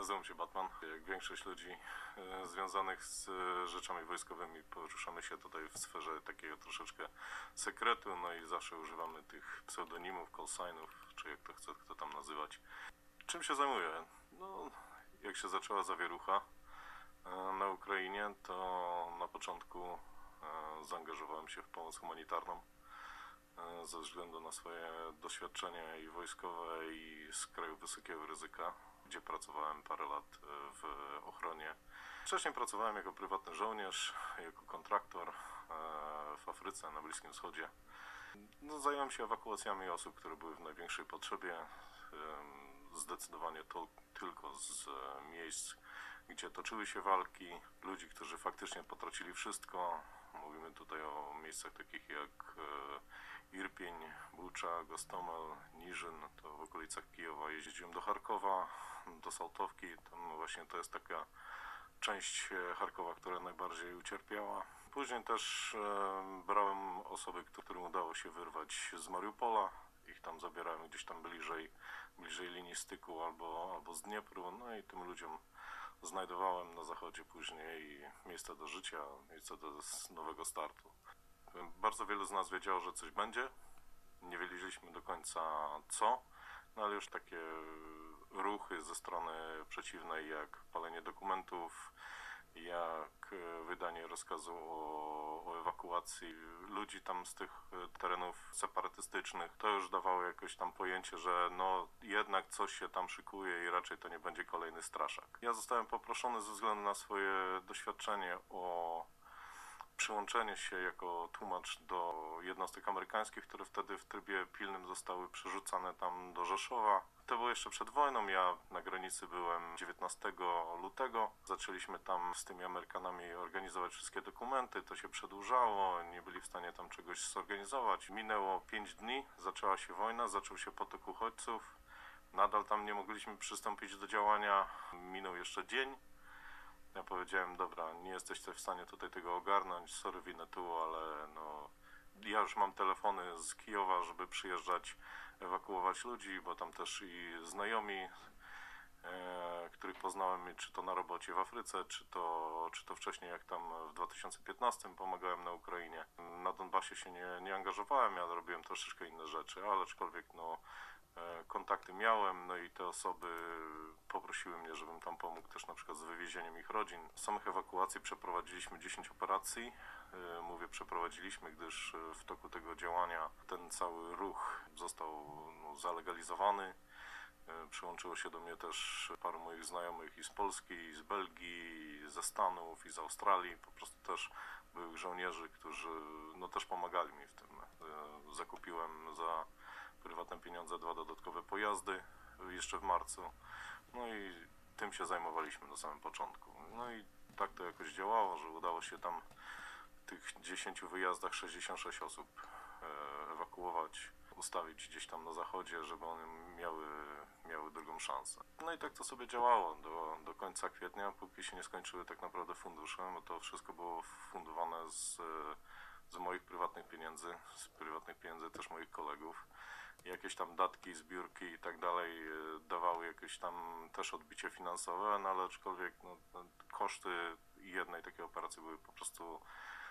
Nazywam się Batman. Jak większość ludzi związanych z rzeczami wojskowymi poruszamy się tutaj w sferze takiego troszeczkę sekretu, no i zawsze używamy tych pseudonimów, call signów, czy jak to chce kto tam nazywać. Czym się zajmuję? No, jak się zaczęła zawierucha na Ukrainie, to na początku zaangażowałem się w pomoc humanitarną ze względu na swoje doświadczenie i wojskowe, i z kraju wysokiego ryzyka, gdzie pracowałem parę lat w ochronie. Wcześniej pracowałem jako prywatny żołnierz, jako kontraktor w Afryce, na Bliskim Wschodzie. No, zająłem się ewakuacjami osób, które były w największej potrzebie. Zdecydowanie to tylko z miejsc, gdzie toczyły się walki, ludzi, którzy faktycznie potracili wszystko. Mówimy tutaj o miejscach takich jak Irpień, Bucza, Gostomel, Niżyn, to w okolicach Kijowa. Jeździłem do Charkowa, do Sałtowki, tam właśnie to jest taka część Charkowa, która najbardziej ucierpiała. Później też brałem osoby, którym udało się wyrwać z Mariupola. Ich tam zabierałem gdzieś tam bliżej linii styku albo z Dniepru, no i tym ludziom znajdowałem na zachodzie później miejsce do życia, miejsce do nowego startu. Bardzo wielu z nas wiedziało, że coś będzie. Nie wiedzieliśmy do końca co, no ale już takie ruchy ze strony przeciwnej, jak palenie dokumentów, jak wydanie rozkazu o ewakuacji ludzi tam z tych terenów separatystycznych, to już dawało jakoś tam pojęcie, że no jednak coś się tam szykuje i raczej to nie będzie kolejny straszak. Ja zostałem poproszony ze względu na swoje doświadczenie o przyłączenie się jako tłumacz do jednostek amerykańskich, które wtedy w trybie pilnym zostały przerzucane tam do Rzeszowa. To było jeszcze przed wojną, ja na granicy byłem 19 lutego. Zaczęliśmy tam z tymi Amerykanami organizować wszystkie dokumenty, to się przedłużało, nie byli w stanie tam czegoś zorganizować. Minęło 5 dni, zaczęła się wojna, zaczął się potok uchodźców. Nadal tam nie mogliśmy przystąpić do działania, minął jeszcze dzień. Ja powiedziałem, dobra, nie jesteście w stanie tutaj tego ogarnąć, sorry Winnetu, ale no, ja już mam telefony z Kijowa, żeby przyjeżdżać, ewakuować ludzi, bo tam też i znajomi, których poznałem, czy to na robocie w Afryce, czy to wcześniej, jak tam w 2015 pomagałem na Ukrainie. Na Donbasie się nie angażowałem, ja robiłem troszeczkę inne rzeczy, ale aczkolwiek no, kontakty miałem, no i te osoby poprosiły mnie, żebym tam pomógł też na przykład z wywiezieniem ich rodzin. Z samych ewakuacji przeprowadziliśmy 10 operacji. Mówię przeprowadziliśmy, gdyż w toku tego działania ten cały ruch został zalegalizowany. Przyłączyło się do mnie też paru moich znajomych i z Polski, i z Belgii, i ze Stanów, i z Australii. Po prostu też byłych żołnierzy, którzy no, też pomagali mi w tym. Zakupiłem za prywatne pieniądze 2 dodatkowe pojazdy jeszcze w marcu. No i tym się zajmowaliśmy na samym początku. No i tak to jakoś działało, że udało się tam w tych 10 wyjazdach 66 osób ewakuować, ustawić gdzieś tam na zachodzie, żeby one miały drugą szansę. No i tak to sobie działało do końca kwietnia, póki się nie skończyły tak naprawdę fundusze, bo to wszystko było fundowane z moich prywatnych pieniędzy, z prywatnych pieniędzy też moich kolegów. Jakieś tam datki, zbiórki i tak dalej dawały jakieś tam też odbicie finansowe, no ale aczkolwiek no, koszty jednej takiej operacji były po prostu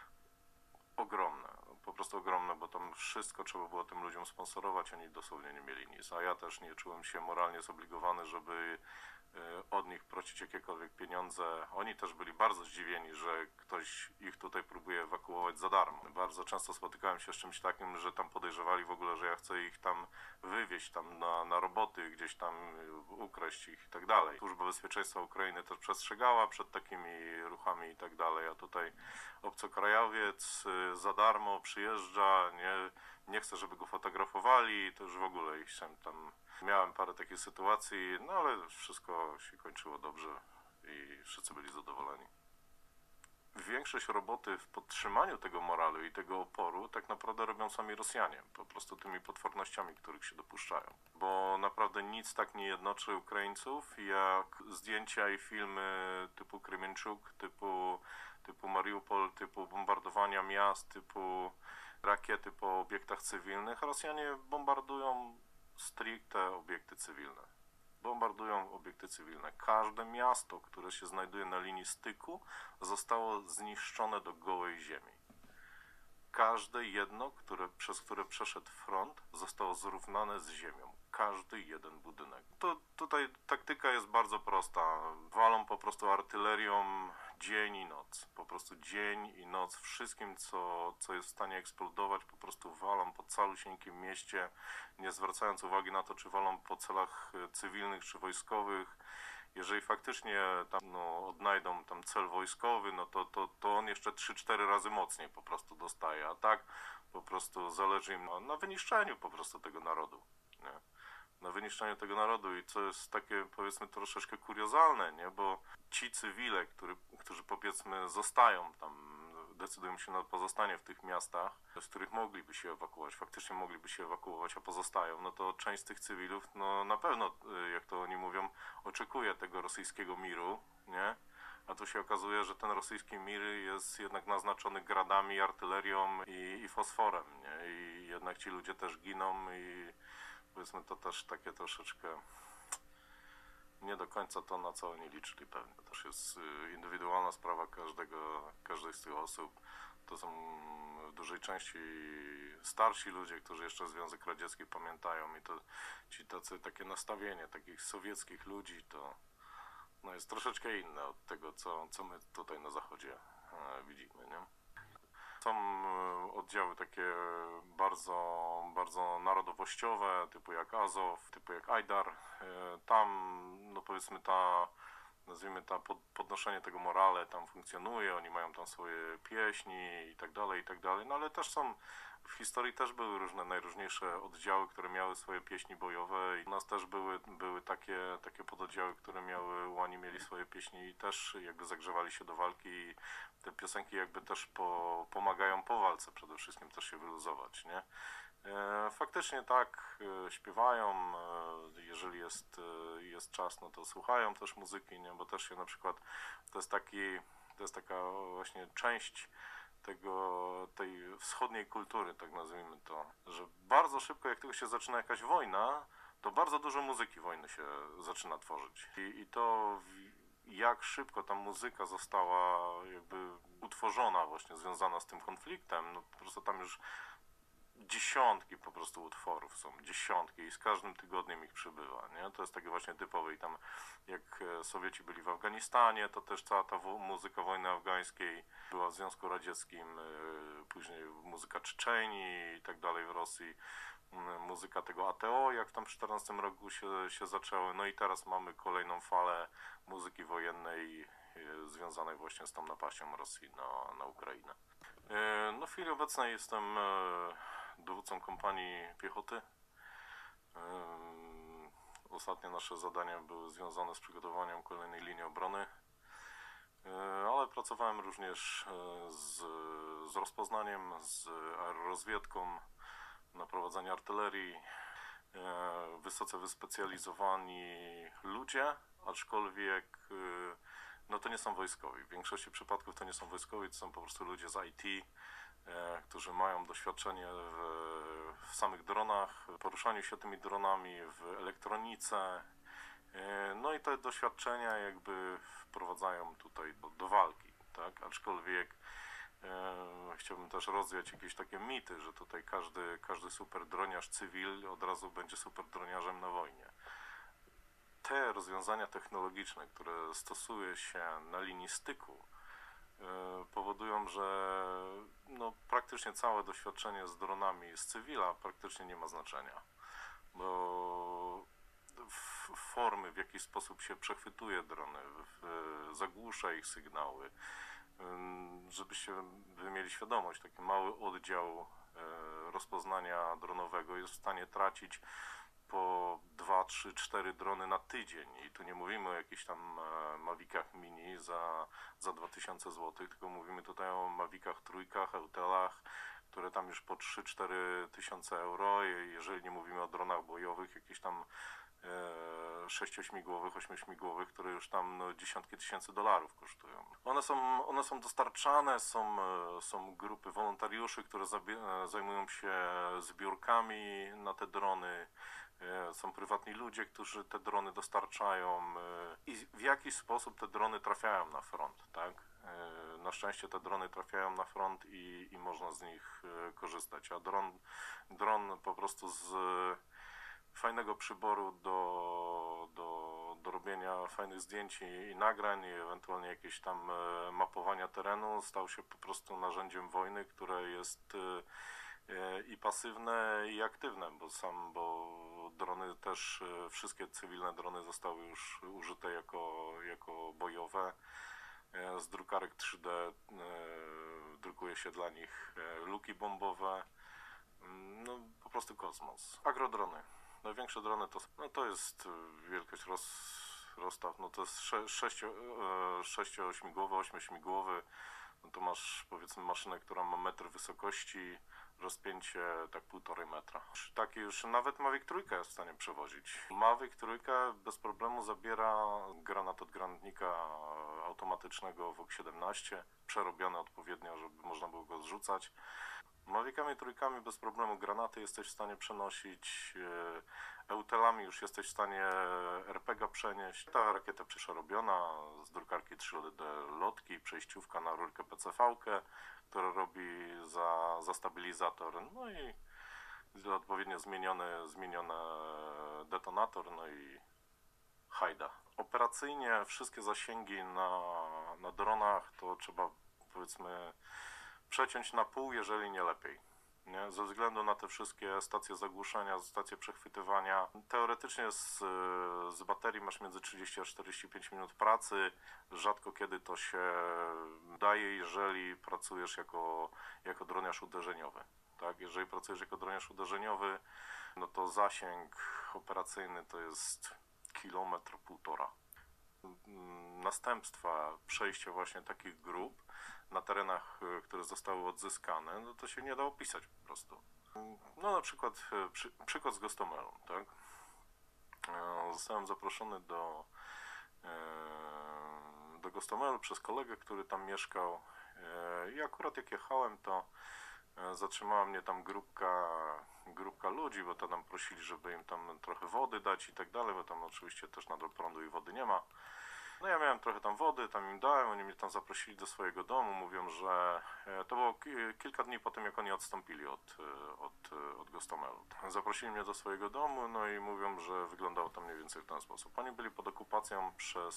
ogromne, bo tam wszystko trzeba było tym ludziom sponsorować, oni dosłownie nie mieli nic, a ja też nie czułem się moralnie zobligowany, żeby od nich prosić jakiekolwiek pieniądze. Oni też byli bardzo zdziwieni, że ktoś ich tutaj próbuje ewakuować za darmo. Bardzo często spotykałem się z czymś takim, że tam podejrzewali w ogóle, że ja chcę ich tam wywieźć tam na roboty, gdzieś tam ukraść ich i tak dalej. Służba Bezpieczeństwa Ukrainy też przestrzegała przed takimi ruchami i tak dalej, a tutaj obcokrajowiec za darmo przyjeżdża, nie chce, żeby go fotografowali, to już w ogóle ich tam. Miałem parę takich sytuacji, no ale wszystko się kończyło dobrze i wszyscy byli zadowoleni. Większość roboty w podtrzymaniu tego moralu i tego oporu tak naprawdę robią sami Rosjanie, po prostu tymi potwornościami, których się dopuszczają. Bo naprawdę nic tak nie jednoczy Ukraińców, jak zdjęcia i filmy typu Kremenczuk, typu Mariupol, typu bombardowania miast, typu rakiety po obiektach cywilnych. Rosjanie bombardują stricte obiekty cywilne. bombardują obiekty cywilne. Każde miasto, które się znajduje na linii styku, zostało zniszczone do gołej ziemi. Każde jedno, przez które przeszedł front, zostało zrównane z ziemią. Każdy jeden budynek. Tutaj taktyka jest bardzo prosta. Walą po prostu artylerią dzień i noc. Po prostu dzień i noc. Wszystkim, co jest w stanie eksplodować, po prostu walą po calusieńkim mieście, nie zwracając uwagi na to, czy walą po celach cywilnych czy wojskowych. Jeżeli faktycznie tam odnajdą tam cel wojskowy, no to on jeszcze 3-4 razy mocniej po prostu dostaje, a tak po prostu zależy im na wyniszczeniu po prostu tego narodu, nie? Na wyniszczeniu tego narodu i co jest takie, powiedzmy, troszeczkę kuriozalne, nie? Bo ci cywile, którzy powiedzmy zostają tam, decydują się na pozostanie w tych miastach, z których mogliby się ewakuować, faktycznie mogliby się ewakuować, a pozostają, no to część z tych cywilów, no na pewno, jak to oni mówią, oczekuje tego rosyjskiego miru, nie? A tu się okazuje, że ten rosyjski mir jest jednak naznaczony gradami, artylerią i fosforem, nie? I jednak ci ludzie też giną i powiedzmy to też takie troszeczkę nie do końca to, na co oni liczyli pewnie. To też jest indywidualna sprawa każdej z tych osób. To są w dużej części starsi ludzie, którzy jeszcze Związek Radziecki pamiętają i to ci takie nastawienie takich sowieckich ludzi to no, jest troszeczkę inne od tego, co my tutaj na zachodzie widzimy, nie? Są oddziały takie bardzo narodowościowe, typu jak Azow, typu jak Ajdar. Tam, no powiedzmy, nazwijmy podnoszenie tego morale tam funkcjonuje, oni mają tam swoje pieśni i tak dalej, no ale też w historii też były różne, najróżniejsze oddziały, które miały swoje pieśni bojowe i u nas też były takie pododdziały, oni mieli swoje pieśni i też jakby zagrzewali się do walki i te piosenki jakby też pomagają po walce przede wszystkim też się wyluzować, nie? Faktycznie tak, śpiewają, jeżeli jest czas, no to słuchają też muzyki, nie? Bo też się na przykład, to jest taka właśnie część tej wschodniej kultury, tak nazwijmy to, że bardzo szybko, jak tylko się zaczyna jakaś wojna, to bardzo dużo muzyki wojny się zaczyna tworzyć. I to jak szybko ta muzyka została jakby utworzona właśnie związana z tym konfliktem, no po prostu tam już dziesiątki po prostu utworów są, dziesiątki i z każdym tygodniem ich przybywa, nie? To jest takie właśnie typowe i tam jak Sowieci byli w Afganistanie, to też cała ta muzyka wojny afgańskiej była w Związku Radzieckim, później muzyka Czeczenii i tak dalej w Rosji, muzyka tego ATO, jak tam w 14 roku się zaczęły, no i teraz mamy kolejną falę muzyki wojennej związanej właśnie z tą napaścią Rosji na Ukrainę. No w chwili obecnej jestem dowódcą kompanii piechoty. Ostatnie nasze zadania były związane z przygotowaniem kolejnej linii obrony, ale pracowałem również z rozpoznaniem, z aerorozwiedką, na prowadzenie artylerii. Wysoce wyspecjalizowani ludzie, aczkolwiek no to nie są wojskowi. W większości przypadków to nie są wojskowi, to są po prostu ludzie z IT, którzy mają doświadczenie w samych dronach, poruszaniu się tymi dronami, w elektronice. No i te doświadczenia jakby wprowadzają tutaj do walki, tak? Aczkolwiek chciałbym też rozwiać jakieś takie mity, że tutaj każdy super droniarz cywil od razu będzie super droniarzem na wojnie. Te rozwiązania technologiczne, które stosuje się na linii styku, powodują, że no, praktycznie całe doświadczenie z dronami z cywila praktycznie nie ma znaczenia, bo formy, w jaki sposób się przechwytuje drony, zagłusza ich sygnały, żebyście wy mieli świadomość, taki mały oddział rozpoznania dronowego jest w stanie tracić po 2, 3, 4 drony na tydzień i tu nie mówimy o jakichś tam Mavicach mini za 2000 zł, tylko mówimy tutaj o Mavicach trójkach, Eutelach, które tam już po 3-4 tysiące euro, jeżeli nie mówimy o dronach bojowych, jakieś tam 6-śmigłowych, 8-śmigłowych, które już tam no, dziesiątki tysięcy dolarów kosztują. One są dostarczane, są grupy wolontariuszy, które zajmują się zbiórkami na te drony. Są prywatni ludzie, którzy te drony dostarczają i w jakiś sposób te drony trafiają na front, tak? Na szczęście te drony trafiają na front i można z nich korzystać, a dron po prostu z fajnego przyboru do robienia fajnych zdjęć i nagrań i ewentualnie jakieś tam mapowania terenu stał się po prostu narzędziem wojny, które jest i pasywne i aktywne, bo drony też, wszystkie cywilne drony zostały już użyte jako bojowe. Z drukarek 3D drukuje się dla nich luki bombowe. No po prostu kosmos. Agrodrony. Największe drony to jest wielkość rozstaw, no to jest 6-8-śmigłowy, 8-śmigłowy. No to masz powiedzmy maszynę, która ma metr wysokości, rozpięcie tak 1,5 metra. Taki już nawet Mavic 3 jest w stanie przewozić. Mavic 3 bez problemu zabiera granat od granatnika automatycznego WOK-17, przerobiony odpowiednio, żeby można było go zrzucać. Mavicami trójkami bez problemu granaty jesteś w stanie przenosić, eutelami już jesteś w stanie RPG przenieść. Ta rakieta przerobiona z drukarki 3D lotki, przejściówka na rurkę PCV-kę, która robi za stabilizator, no i odpowiednio zmieniony detonator, no i hajda. Operacyjnie wszystkie zasięgi na dronach to trzeba powiedzmy przeciąć na pół, jeżeli nie lepiej. Nie? Ze względu na te wszystkie stacje zagłuszania, stacje przechwytywania. Teoretycznie z baterii masz między 30 a 45 minut pracy. Rzadko kiedy to się daje, jeżeli pracujesz jako droniarz uderzeniowy. Tak? Jeżeli pracujesz jako droniarz uderzeniowy, no to zasięg operacyjny to jest 1,5 km. Następstwa przejścia właśnie takich grup na terenach, które zostały odzyskane, no to się nie da opisać po prostu. No na przykład przykład z Gostomelą, tak? Zostałem zaproszony do Gostomelu przez kolegę, który tam mieszkał i akurat jak jechałem, to zatrzymała mnie tam grupka ludzi, bo to nam prosili, żeby im tam trochę wody dać i tak dalej, bo tam oczywiście też nadal prądu i wody nie ma. No ja miałem trochę tam wody, tam im dałem, oni mnie tam zaprosili do swojego domu, mówią, że to było kilka dni po tym, jak oni odstąpili od Gostomelu. Zaprosili mnie do swojego domu, no i mówią, że wyglądało to mniej więcej w ten sposób. Oni byli pod okupacją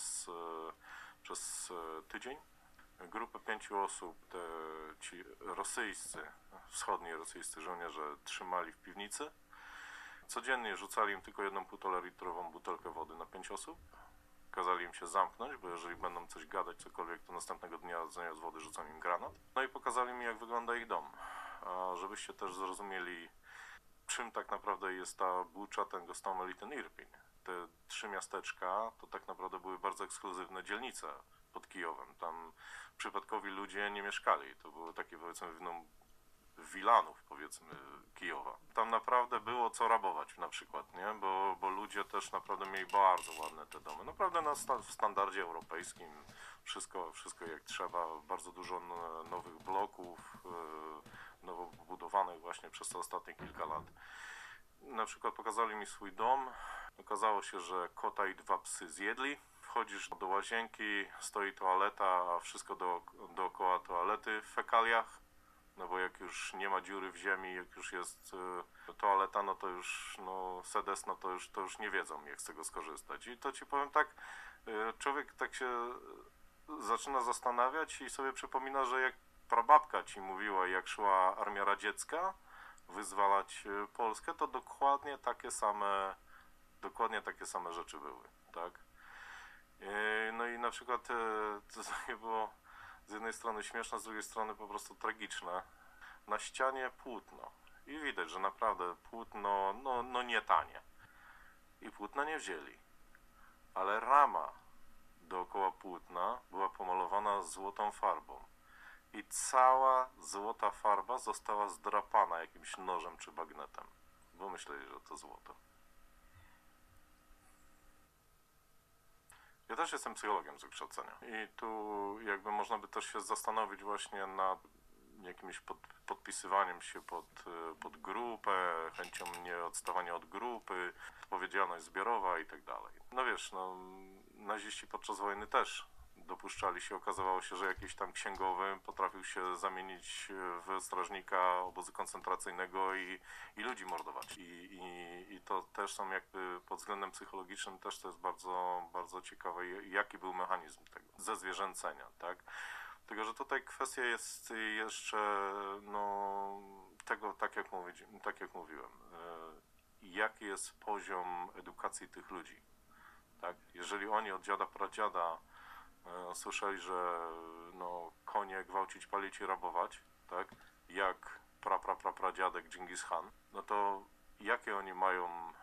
przez tydzień. Grupę 5 osób, ci rosyjscy, wschodni rosyjscy żołnierze trzymali w piwnicy. Codziennie rzucali im tylko 1,5-litrową butelkę wody na 5 osób. Kazali im się zamknąć, bo jeżeli będą coś gadać, cokolwiek, to następnego dnia zamiast wody rzucą im granat. No i pokazali mi, jak wygląda ich dom. A żebyście też zrozumieli, czym tak naprawdę jest ta Bucza, ten Gostomel i ten Irpiń. Te 3 miasteczka to tak naprawdę były bardzo ekskluzywne dzielnice pod Kijowem. Tam przypadkowi ludzie nie mieszkali. To były takie powiedzmy wilanów powiedzmy Kijowa. Tam naprawdę było co rabować na przykład, nie? Bo ludzie też naprawdę mieli bardzo ładne te domy. Naprawdę w standardzie europejskim wszystko jak trzeba. Bardzo dużo nowych bloków, nowo budowanych właśnie przez te ostatnie kilka lat. Na przykład pokazali mi swój dom. Okazało się, że kota i 2 psy zjedli. Wchodzisz do łazienki, stoi toaleta, a wszystko dookoła toalety w fekaliach. No bo jak już nie ma dziury w ziemi, jak już jest toaleta, no to już sedes, no to już nie wiedzą, jak z tego skorzystać. I to ci powiem tak, człowiek tak się zaczyna zastanawiać i sobie przypomina, że jak prababka ci mówiła, jak szła Armia Radziecka wyzwalać Polskę, to dokładnie takie same rzeczy były, tak? No i na przykład to takie było z jednej strony śmieszne, z drugiej strony po prostu tragiczne. Na ścianie płótno i widać, że naprawdę płótno nie tanie i płótna nie wzięli, ale rama dookoła płótna była pomalowana złotą farbą i cała złota farba została zdrapana jakimś nożem czy bagnetem, bo myśleli, że to złoto. Ja też jestem psychologiem z wykształcenia i tu jakby można by też się zastanowić właśnie nad jakimś podpisywaniem się pod grupę, chęcią nie odstawania od grupy, odpowiedzialność zbiorowa i tak dalej. No wiesz, no naziści podczas wojny też dopuszczali się, okazywało się, że jakiś tam księgowy potrafił się zamienić w strażnika obozu koncentracyjnego i ludzi mordować. I to też są jakby pod względem psychologicznym też to jest bardzo, bardzo ciekawe, jaki był mechanizm tego zezwierzęcenia, tak? Tylko, że tutaj kwestia jest jeszcze no, tego, tak jak mówiłem, jaki jest poziom edukacji tych ludzi, tak? Jeżeli oni od dziada, pradziada słyszeli, że no, konie gwałcić, palić i rabować, tak? Jak pradziadek Dżingis Khan, no to jakie oni mają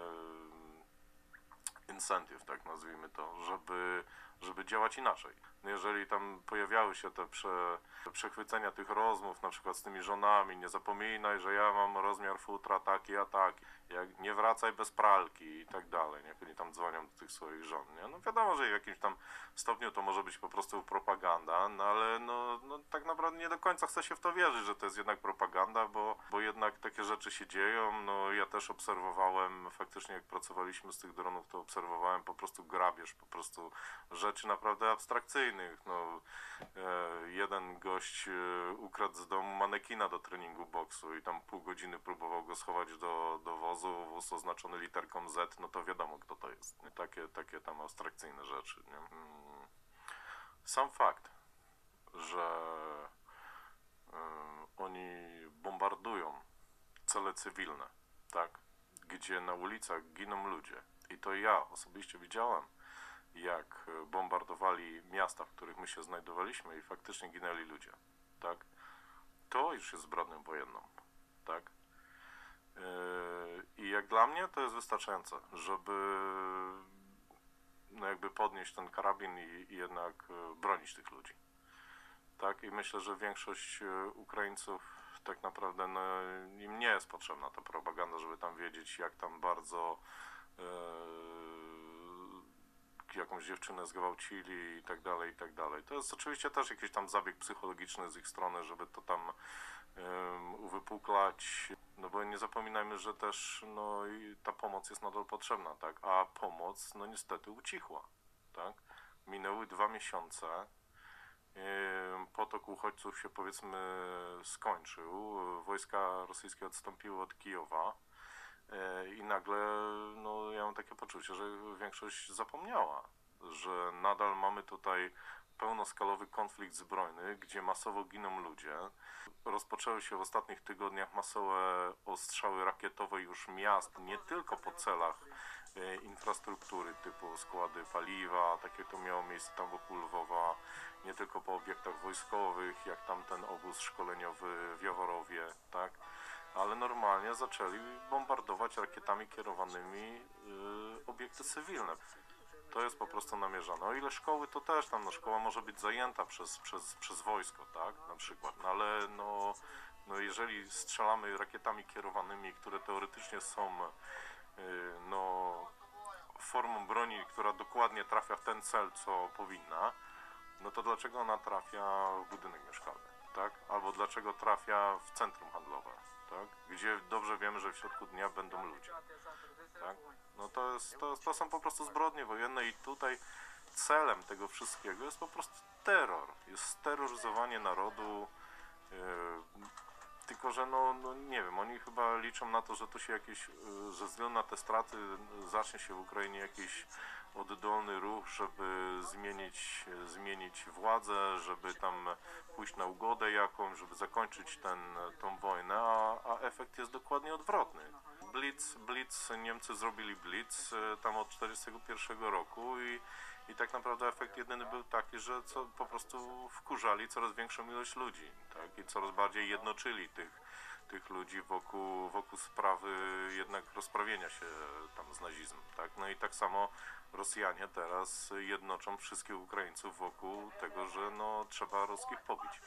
incentive, tak nazwijmy to, żeby działać inaczej. No jeżeli tam pojawiały się te przechwycenia tych rozmów, na przykład z tymi żonami, nie zapominaj, że ja mam rozmiar futra taki, a taki, jak nie wracaj bez pralki i tak dalej, jak oni tam dzwonią do tych swoich żon, nie? No wiadomo, że w jakimś tam stopniu to może być po prostu propaganda, no ale no tak naprawdę nie do końca chce się w to wierzyć, że to jest jednak propaganda, bo jednak takie rzeczy się dzieją, no ja też obserwowałem, faktycznie jak pracowaliśmy z tych dronów, to obserwowałem po prostu grabież, po prostu rzeczy naprawdę abstrakcyjnych, no jeden gość ukradł z domu manekina do treningu boksu i tam pół godziny próbował go schować do wozu, wóz oznaczony literką Z, no to wiadomo kto to jest, nie? Takie tam abstrakcyjne rzeczy, nie? Sam fakt, że oni bombardują cele cywilne, tak, gdzie na ulicach giną ludzie i to ja osobiście widziałem, jak bombardowali miasta, w których my się znajdowaliśmy i faktycznie ginęli ludzie, tak? To już jest zbrodnią wojenną, tak? I jak dla mnie to jest wystarczające, żeby no jakby podnieść ten karabin i jednak bronić tych ludzi, tak? I myślę, że większość Ukraińców tak naprawdę no, im nie jest potrzebna ta propaganda, żeby tam wiedzieć, jak tam bardzo jakąś dziewczynę zgwałcili i tak dalej, i tak dalej. To jest oczywiście też jakiś tam zabieg psychologiczny z ich strony, żeby to tam uwypuklać, no bo nie zapominajmy, że też no, i ta pomoc jest nadal potrzebna, tak? A pomoc no niestety ucichła, tak? Minęły 2 miesiące, potok uchodźców się powiedzmy skończył, wojska rosyjskie odstąpiły od Kijowa i nagle no, ja mam takie poczucie, że większość zapomniała, że nadal mamy tutaj pełnoskalowy konflikt zbrojny, gdzie masowo giną ludzie. Rozpoczęły się w ostatnich tygodniach masowe ostrzały rakietowe już miast, nie tylko po celach infrastruktury typu składy paliwa, tak jak to miało miejsce tam wokół Lwowa, nie tylko po obiektach wojskowych, jak tam ten obóz szkoleniowy w Jaworowie, tak? Ale normalnie zaczęli bombardować rakietami kierowanymi obiekty cywilne. To jest po prostu namierzane. O ile szkoły, to też tam no, szkoła może być zajęta przez wojsko, tak, na przykład, no ale no jeżeli strzelamy rakietami kierowanymi, które teoretycznie są no, formą broni, która dokładnie trafia w ten cel, co powinna, no to dlaczego ona trafia w budynek mieszkalny, tak? Albo dlaczego trafia w centrum handlowe, tak? Gdzie dobrze wiemy, że w środku dnia będą ludzie, tak? No to są po prostu zbrodnie wojenne i tutaj celem tego wszystkiego jest po prostu terror, jest steroryzowanie narodu, tylko że no nie wiem, oni chyba liczą na to, że tu się jakieś, że ze względu na te straty zacznie się w Ukrainie jakiś oddolny ruch, żeby zmienić władzę, żeby tam pójść na ugodę jakąś, żeby zakończyć tą wojnę, a efekt jest dokładnie odwrotny. Blitz, Niemcy zrobili Blitz tam od 1941 roku i tak naprawdę efekt jedyny był taki, że po prostu wkurzali coraz większą ilość ludzi, tak? I coraz bardziej jednoczyli tych ludzi wokół sprawy jednak rozprawienia się tam z nazizmem, tak? No i tak samo Rosjanie teraz jednoczą wszystkich Ukraińców wokół tego, że no trzeba ruskich pobić.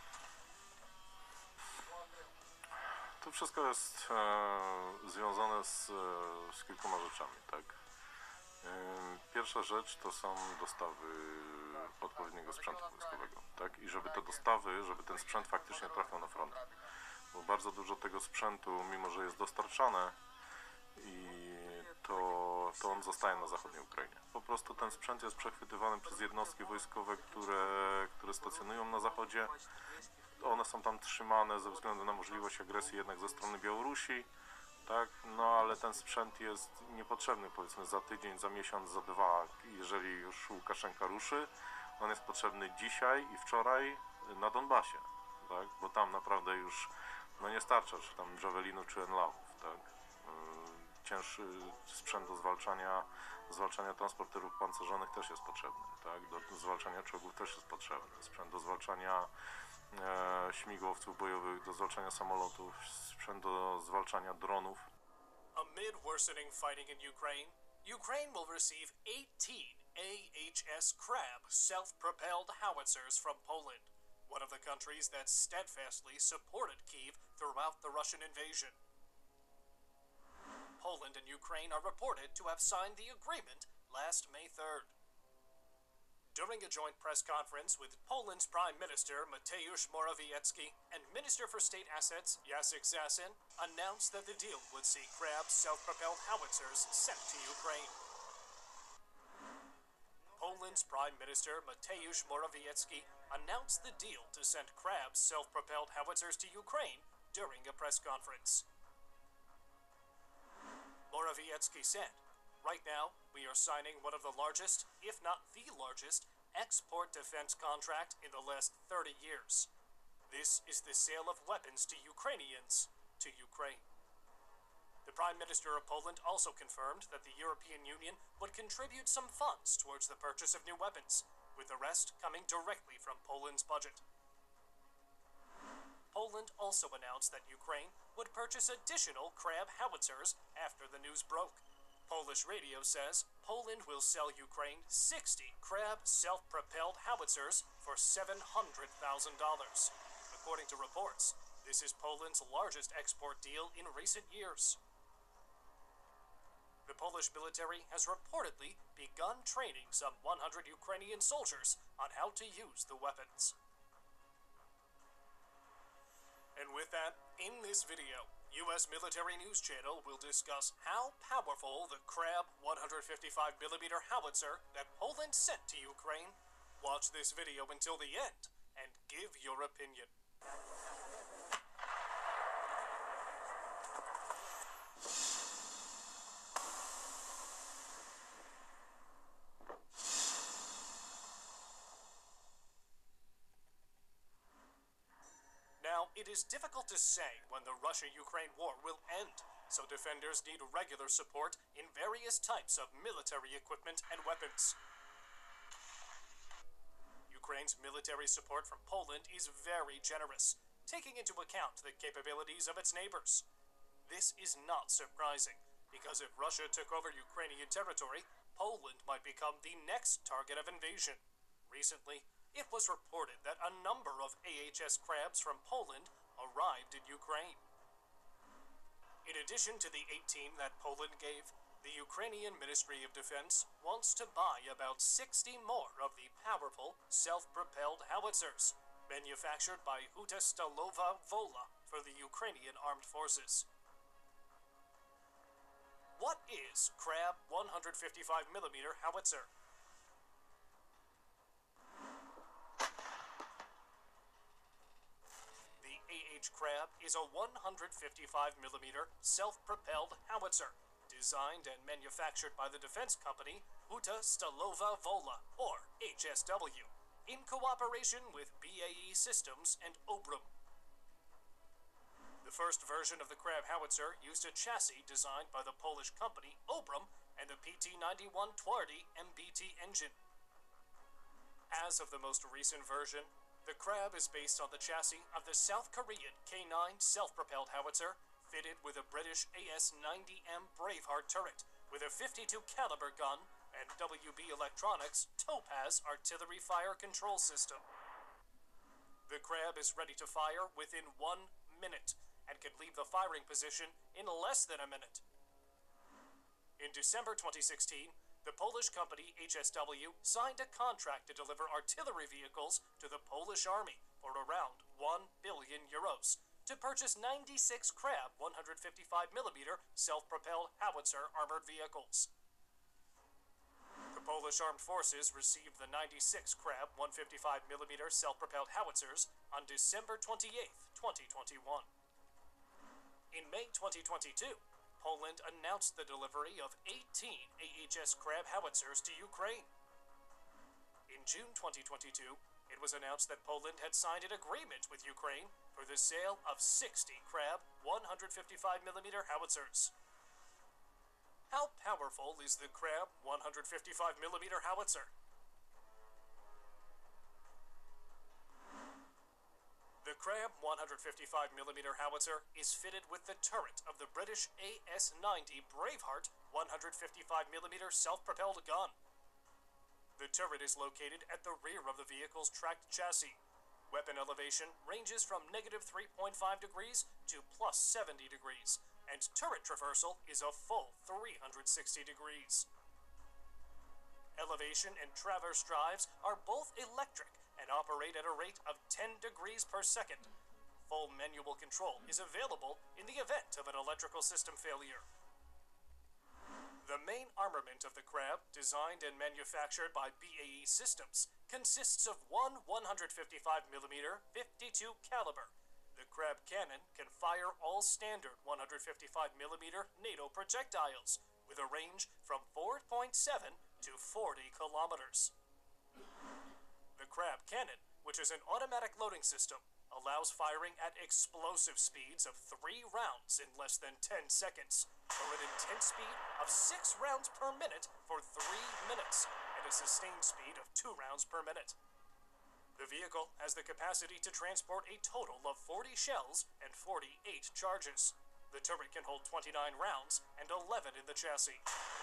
To wszystko jest związane z kilkoma rzeczami, tak? Pierwsza rzecz to są dostawy odpowiedniego sprzętu wojskowego, tak? I żeby te dostawy, żeby ten sprzęt faktycznie trafiał na front. bo bardzo dużo tego sprzętu, mimo że jest dostarczane, i to on zostaje na zachodniej Ukrainie. Po prostu ten sprzęt jest przechwytywany przez jednostki wojskowe, które stacjonują na zachodzie. One są tam trzymane ze względu na możliwość agresji jednak ze strony Białorusi, tak? No ale ten sprzęt jest niepotrzebny, powiedzmy, za tydzień, za miesiąc, za dwa, jeżeli już Łukaszenka ruszy. On jest potrzebny dzisiaj i wczoraj na Donbasie, tak? Bo tam naprawdę już nie starcza, czy tam Javelinu, czy Enlawów, tak? Cięższy sprzęt do zwalczania transporterów pancerzonych też jest potrzebny, tak? Do zwalczania czołgów też jest potrzebny. Sprzęt do zwalczania śmigłowców bojowych, do zwalczania samolotów, sprzęt do zwalczania dronów. Amid worsening fighting in Ukraine, Ukraine will receive 18 AHS Crab self-propelled howitzers from Poland, one of the countries that steadfastly supported Kyiv throughout the Russian invasion. Poland and Ukraine are reported to have signed the agreement last May 3rd. During a joint press conference with Poland's Prime Minister Mateusz Morawiecki and Minister for State Assets Jacek Sasin announced that the deal would see Crab self-propelled howitzers sent to Ukraine. Poland's Prime Minister Mateusz Morawiecki announced the deal to send Crab self-propelled howitzers to Ukraine during a press conference. Morawiecki said, "Right now, we are signing one of the largest, if not the largest, export defense contract in the last 30 years. This is the sale of weapons to Ukrainians to Ukraine." The Prime Minister of Poland also confirmed that the European Union would contribute some funds towards the purchase of new weapons, with the rest coming directly from Poland's budget. Poland also announced that Ukraine would purchase additional Crab howitzers after the news broke. Polish radio says Poland will sell Ukraine 60 Crab self-propelled howitzers for $700,000. According to reports, this is Poland's largest export deal in recent years. The Polish military has reportedly begun training some 100 Ukrainian soldiers on how to use the weapons. And with that, in this video, U.S. Military News Channel will discuss how powerful the Crab 155mm howitzer that Poland sent to Ukraine. Watch this video until the end and give your opinion. Now, it is difficult to say when the Russia-Ukraine war will end, so defenders need regular support in various types of military equipment and weapons. Ukraine's military support from Poland is very generous, taking into account the capabilities of its neighbors. This is not surprising, because if Russia took over Ukrainian territory, Poland might become the next target of invasion. Recently, it was reported that a number of AHS Crabs from Poland arrived in Ukraine. In addition to the 18 that Poland gave, the Ukrainian Ministry of Defense wants to buy about 60 more of the powerful, self-propelled howitzers, manufactured by Huta Stalowa Wola for the Ukrainian Armed Forces. What is Crab 155mm howitzer? Crab is a 155mm self-propelled howitzer, designed and manufactured by the defense company Huta Stalowa Wola, or HSW, in cooperation with BAE Systems and Obrum. The first version of the Crab howitzer used a chassis designed by the Polish company Obrum and the PT-91 Twardy MBT engine. As of the most recent version, the Crab is based on the chassis of the South Korean K9 self-propelled howitzer, fitted with a British AS-90M Braveheart turret, with a .52 caliber gun and WB Electronics Topaz artillery fire control system. The Crab is ready to fire within 1 minute, and can leave the firing position in less than a minute. In December 2016, the Polish company HSW signed a contract to deliver artillery vehicles to the Polish army for around €1 billion, to purchase 96 Crab 155mm self-propelled howitzer armored vehicles. The Polish Armed Forces received the 96 Crab 155mm self-propelled howitzers on December 28, 2021. In May 2022, Poland announced the delivery of 18 AHS Crab howitzers to Ukraine. In June 2022, it was announced that Poland had signed an agreement with Ukraine for the sale of 60 Crab 155mm howitzers. How powerful is the Crab 155mm howitzer? The Crab 155mm howitzer is fitted with the turret of the British AS-90 Braveheart 155mm self-propelled gun. The turret is located at the rear of the vehicle's tracked chassis. Weapon elevation ranges from -3.5 degrees to +70 degrees, and turret traversal is a full 360 degrees. Elevation and traverse drives are both electric and operate at a rate of 10 degrees per second. Full manual control is available in the event of an electrical system failure. The main armament of the Crab, designed and manufactured by BAE Systems, consists of one 155mm 52 caliber. The Crab cannon can fire all standard 155mm NATO projectiles, with a range from 4.7 to 40 kilometers. The Crab cannon, which is an automatic loading system, allows firing at explosive speeds of 3 rounds in less than 10 seconds, or an intense speed of 6 rounds per minute for 3 minutes, and a sustained speed of 2 rounds per minute. The vehicle has the capacity to transport a total of 40 shells and 48 charges. The turret can hold 29 rounds and 11 in the chassis.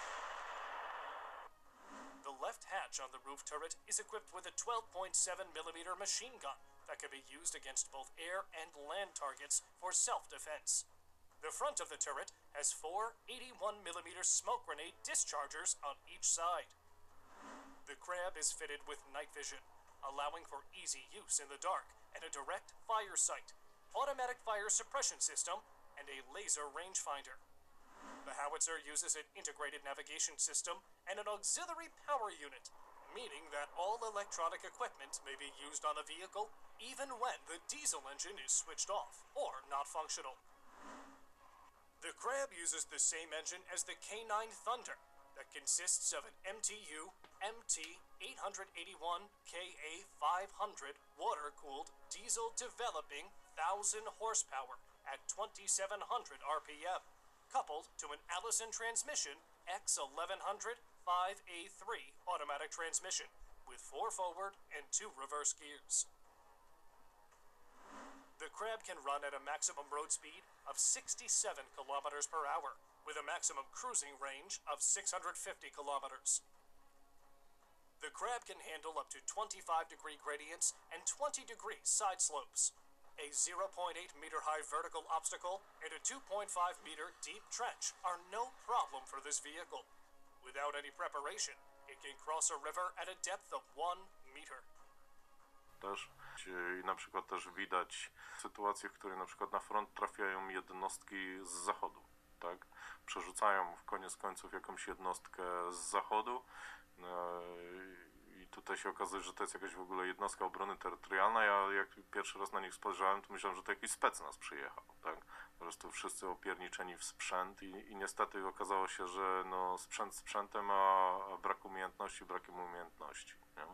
The left hatch on the roof turret is equipped with a 12.7mm machine gun that can be used against both air and land targets for self-defense. The front of the turret has 4 81mm smoke grenade dischargers on each side. The Crab is fitted with night vision, allowing for easy use in the dark, and a direct fire sight, automatic fire suppression system, and a laser rangefinder. The howitzer uses an integrated navigation system and an auxiliary power unit, meaning that all electronic equipment may be used on a vehicle even when the diesel engine is switched off or not functional. The Crab uses the same engine as the K9 Thunder that consists of an MTU MT881 KA500 water-cooled diesel developing 1,000 horsepower at 2,700 RPM, coupled to an Allison transmission X1100 5A3 automatic transmission with 4 forward and 2 reverse gears. The Crab can run at a maximum road speed of 67 kilometers per hour, with a maximum cruising range of 650 kilometers. The Crab can handle up to 25-degree gradients and 20-degree side slopes. A 0.8-meter high vertical obstacle and a 2.5-meter deep trench are no problem for this vehicle. Without any preparation, it can cross a river at a depth of 1 meter. Też i na przykład też widać sytuacje, w której na przykład na front trafiają jednostki z zachodu, tak? Przerzucają w koniec końców jakąś jednostkę z zachodu i tutaj się okazuje, że to jest jakaś w ogóle jednostka obrony terytorialnej. Ja jak pierwszy raz na nich spojrzałem, to myślałem, że to jakiś specnaz przyjechał, tak? Po prostu wszyscy opierniczeni w sprzęt i niestety okazało się, że no sprzęt sprzętem, a brak umiejętności brakiem umiejętności, nie?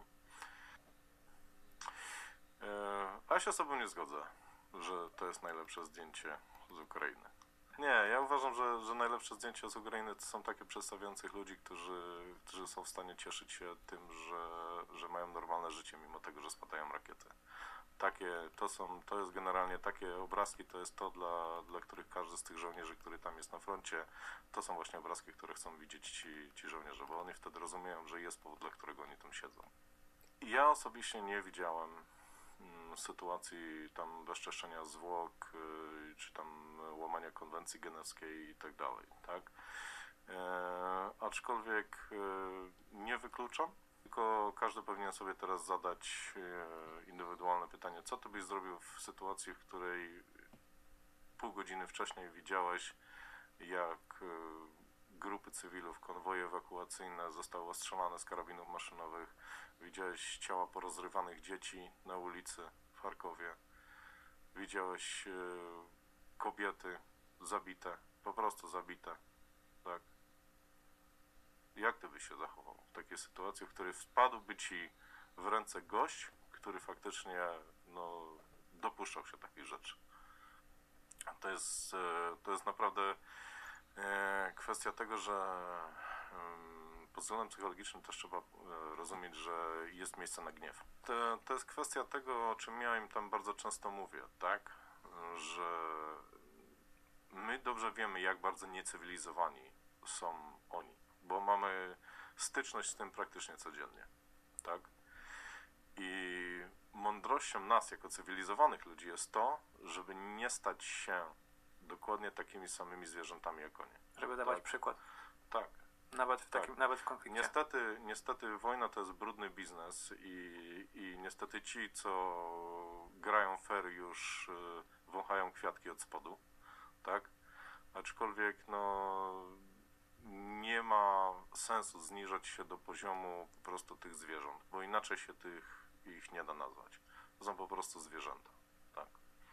A ja się z sobą nie zgodzę, że to jest najlepsze zdjęcie z Ukrainy. Nie, ja uważam, że najlepsze zdjęcia z Ukrainy to są takie przedstawiających ludzi, którzy są w stanie cieszyć się tym, że mają normalne życie, mimo tego, że spadają rakiety. To jest generalnie takie obrazki, to jest to, dla których każdy z tych żołnierzy, który tam jest na froncie, to są właśnie obrazki, które chcą widzieć ci żołnierze, bo oni wtedy rozumieją, że jest powód, dla którego oni tam siedzą. Ja osobiście nie widziałem sytuacji tam bezczeszczenia zwłok, czy tam łamania konwencji genewskiej i tak dalej, tak? Aczkolwiek nie wykluczam, tylko każdy powinien sobie teraz zadać indywidualne pytanie, co ty byś zrobił w sytuacji, w której pół godziny wcześniej widziałeś, jak grupy cywilów, konwoje ewakuacyjne zostały ostrzelane z karabinów maszynowych. Widziałeś ciała porozrywanych dzieci na ulicy w Charkowie. Widziałeś kobiety zabite, po prostu zabite, tak? Jak ty byś się zachował w takiej sytuacji, w której wpadłby ci w ręce gość, który faktycznie dopuszczał się takich rzeczy? To jest naprawdę kwestia tego, że pod względem psychologicznym też trzeba rozumieć, że jest miejsce na gniew. To jest kwestia tego, o czym ja im tam bardzo często mówię, tak? Że my dobrze wiemy, jak bardzo niecywilizowani są oni, bo mamy styczność z tym praktycznie codziennie, tak? I mądrością nas, jako cywilizowanych ludzi, jest to, żeby nie stać się dokładnie takimi samymi zwierzętami jak oni. Żeby dawać Tak. przykład. Tak. Nawet w Tak. nawet w konflikcie. Niestety wojna to jest brudny biznes i niestety ci, co grają fair, już wąchają kwiatki od spodu, tak? Aczkolwiek nie ma sensu zniżać się do poziomu po prostu tych zwierząt, bo inaczej się ich nie da nazwać. To są po prostu zwierzęta, tak.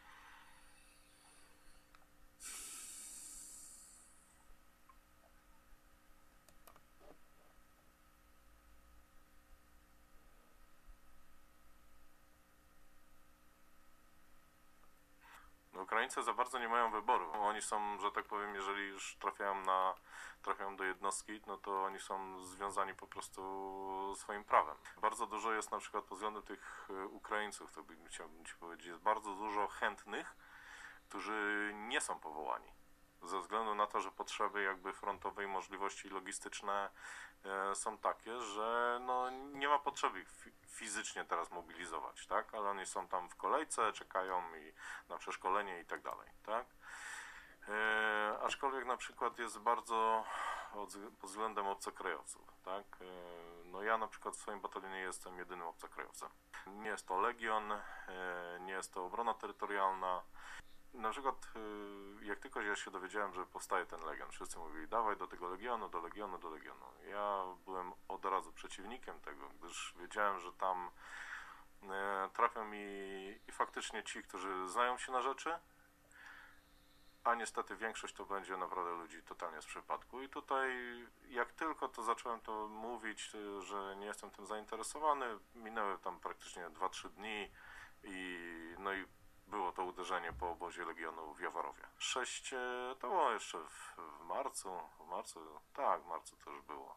Ukraińcy za bardzo nie mają wyboru. Oni są, że tak powiem, jeżeli już trafiają do jednostki, no to oni są związani po prostu swoim prawem. Bardzo dużo jest na przykład pod względem tych Ukraińców, to chciałbym ci powiedzieć, jest bardzo dużo chętnych, którzy nie są powołani. Ze względu na to, że potrzeby jakby frontowe i możliwości logistyczne są takie, że nie ma potrzeby ich fizycznie teraz mobilizować, tak? Ale oni są tam w kolejce, czekają na przeszkolenie i tak dalej, tak? Aczkolwiek na przykład jest bardzo pod względem obcokrajowców, tak? Ja na przykład w swoim batalionie jestem jedynym obcokrajowcem. Nie jest to Legion, nie jest to obrona terytorialna. Na przykład jak tylko ja się dowiedziałem, że powstaje ten Legion, wszyscy mówili, dawaj do tego Legionu, do Legionu, do Legionu. Ja byłem od razu przeciwnikiem tego, gdyż wiedziałem, że tam trafią mi i faktycznie ci, którzy znają się na rzeczy, a niestety większość to będzie naprawdę ludzi totalnie z przypadku. I tutaj jak tylko to zacząłem to mówić, że nie jestem tym zainteresowany, minęły tam praktycznie 2-3 dni i było to uderzenie po obozie Legionu w Jawarowie. 6 to było jeszcze w marcu. W marcu to już było.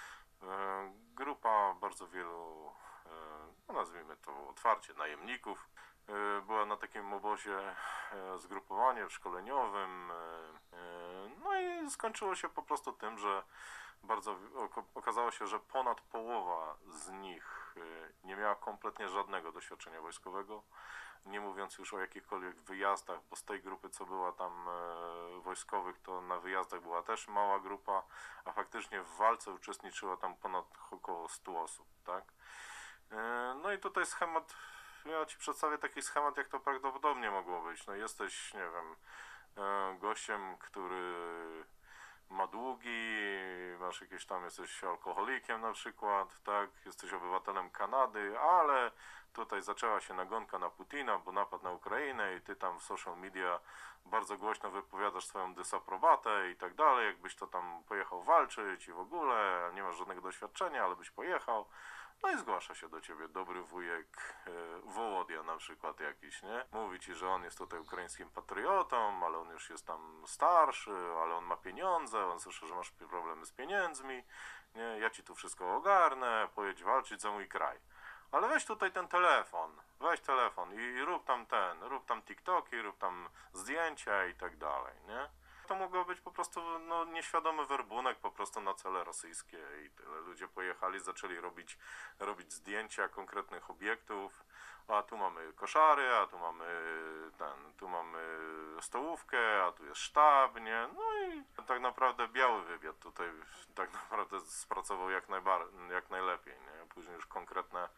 Grupa bardzo wielu, nazwijmy to otwarcie, najemników. Była na takim obozie zgrupowanie szkoleniowym. I skończyło się po prostu tym, że okazało się, że ponad połowa z nich nie miała kompletnie żadnego doświadczenia wojskowego. Nie mówiąc już o jakichkolwiek wyjazdach, bo z tej grupy, co była tam wojskowych, to na wyjazdach była też mała grupa, a faktycznie w walce uczestniczyło tam ponad około 100 osób, tak? I tutaj schemat, ja ci przedstawię taki schemat, jak to prawdopodobnie mogło być. Jesteś, nie wiem, gościem, który ma długi, masz jakieś tam, jesteś alkoholikiem na przykład, tak, jesteś obywatelem Kanady, ale tutaj zaczęła się nagonka na Putina, bo napadł na Ukrainę i ty tam w social media bardzo głośno wypowiadasz swoją dysaprobatę i tak dalej, jakbyś to tam pojechał walczyć i w ogóle nie masz żadnego doświadczenia, ale byś pojechał. I zgłasza się do ciebie dobry wujek Wołodia na przykład jakiś, nie? Mówi ci, że on jest tutaj ukraińskim patriotą, ale on już jest tam starszy, ale on ma pieniądze, on słyszy, że masz problemy z pieniędzmi, nie? Ja ci tu wszystko ogarnę, pojedź walczyć za mój kraj. Ale weź tutaj ten telefon, weź telefon i rób tam TikToki, rób tam zdjęcia i tak dalej, nie? To mogło być po prostu nieświadomy werbunek po prostu na cele rosyjskie i tyle. Ludzie pojechali, zaczęli robić zdjęcia konkretnych obiektów, a tu mamy koszary, a tu mamy stołówkę, a tu jest sztab, nie? I tak naprawdę biały wywiad tutaj tak naprawdę spracował jak najlepiej, nie? Później już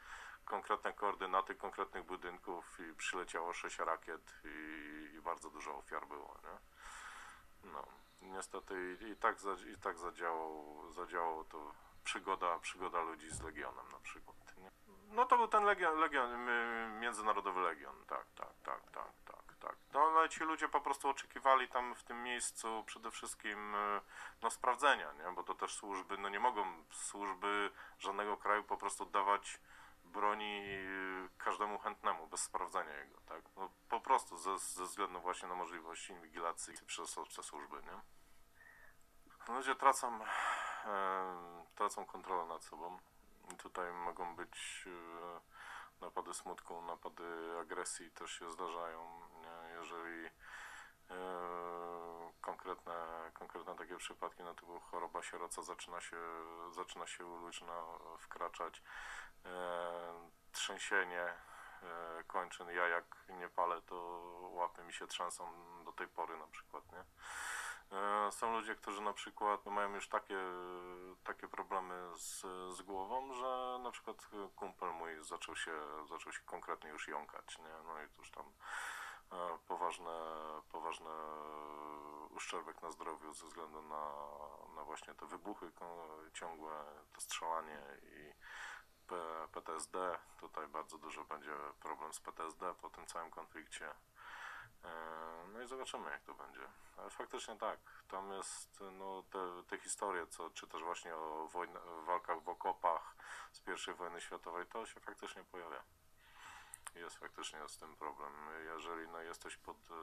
konkretne koordynaty konkretnych budynków i przyleciało 6 rakiet i bardzo dużo ofiar było, nie? No, niestety i tak zadziałało to przygoda ludzi z Legionem na przykład, nie? No to był ten Międzynarodowy Legion, tak. No ale ci ludzie po prostu oczekiwali tam w tym miejscu przede wszystkim no sprawdzenia, nie? Bo to też służby, no nie mogą służby żadnego kraju po prostu dawać broni każdemu chętnemu, bez sprawdzenia jego, tak? No po prostu ze względu właśnie na możliwość inwigilacji przez obce służby, nie? Ludzie tracą kontrolę nad sobą i tutaj mogą być napady smutku, napady agresji też się zdarzają, nie? Jeżeli konkretne takie przypadki, no to choroba sieroca zaczyna się u ludzi wkraczać, trzęsienie kończyn. Ja jak nie palę, to łapy mi się trzęsą do tej pory na przykład, nie? Są ludzie, którzy na przykład mają już takie problemy z głową, że na przykład kumpel mój zaczął się konkretnie już jąkać, nie? No i to już tam poważny uszczerbek na zdrowiu ze względu na właśnie te wybuchy ciągłe, to strzelanie i PTSD. Tutaj bardzo dużo będzie problem z PTSD po tym całym konflikcie. No i zobaczymy, jak to będzie. Ale faktycznie tak, tam jest no, te historie, czy też właśnie o walkach w okopach z I wojny światowej, to się faktycznie pojawia. Jest faktycznie z tym problem. Jeżeli no, jesteś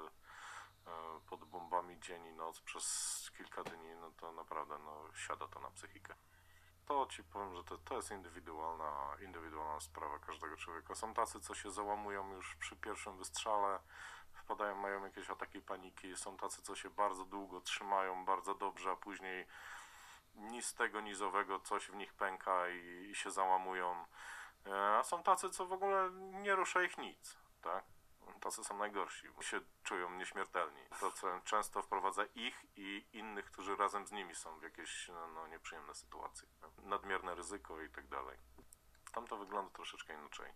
pod bombami dzień i noc przez kilka dni, no to naprawdę no, siada to na psychikę. To ci powiem, że to jest indywidualna sprawa każdego człowieka. Są tacy, co się załamują już przy pierwszym wystrzale, mają jakieś ataki paniki. Są tacy, co się bardzo długo trzymają, bardzo dobrze, a później ni z tego, ni z owego coś w nich pęka i się załamują. A są tacy, co w ogóle nie rusza ich nic, tak? Tacy są najgorsi, bo się czują nieśmiertelni. To co często wprowadza ich i innych, którzy razem z nimi są w jakieś no, nieprzyjemne sytuacje. No? Nadmierne ryzyko i tak dalej. Tam to wygląda troszeczkę inaczej.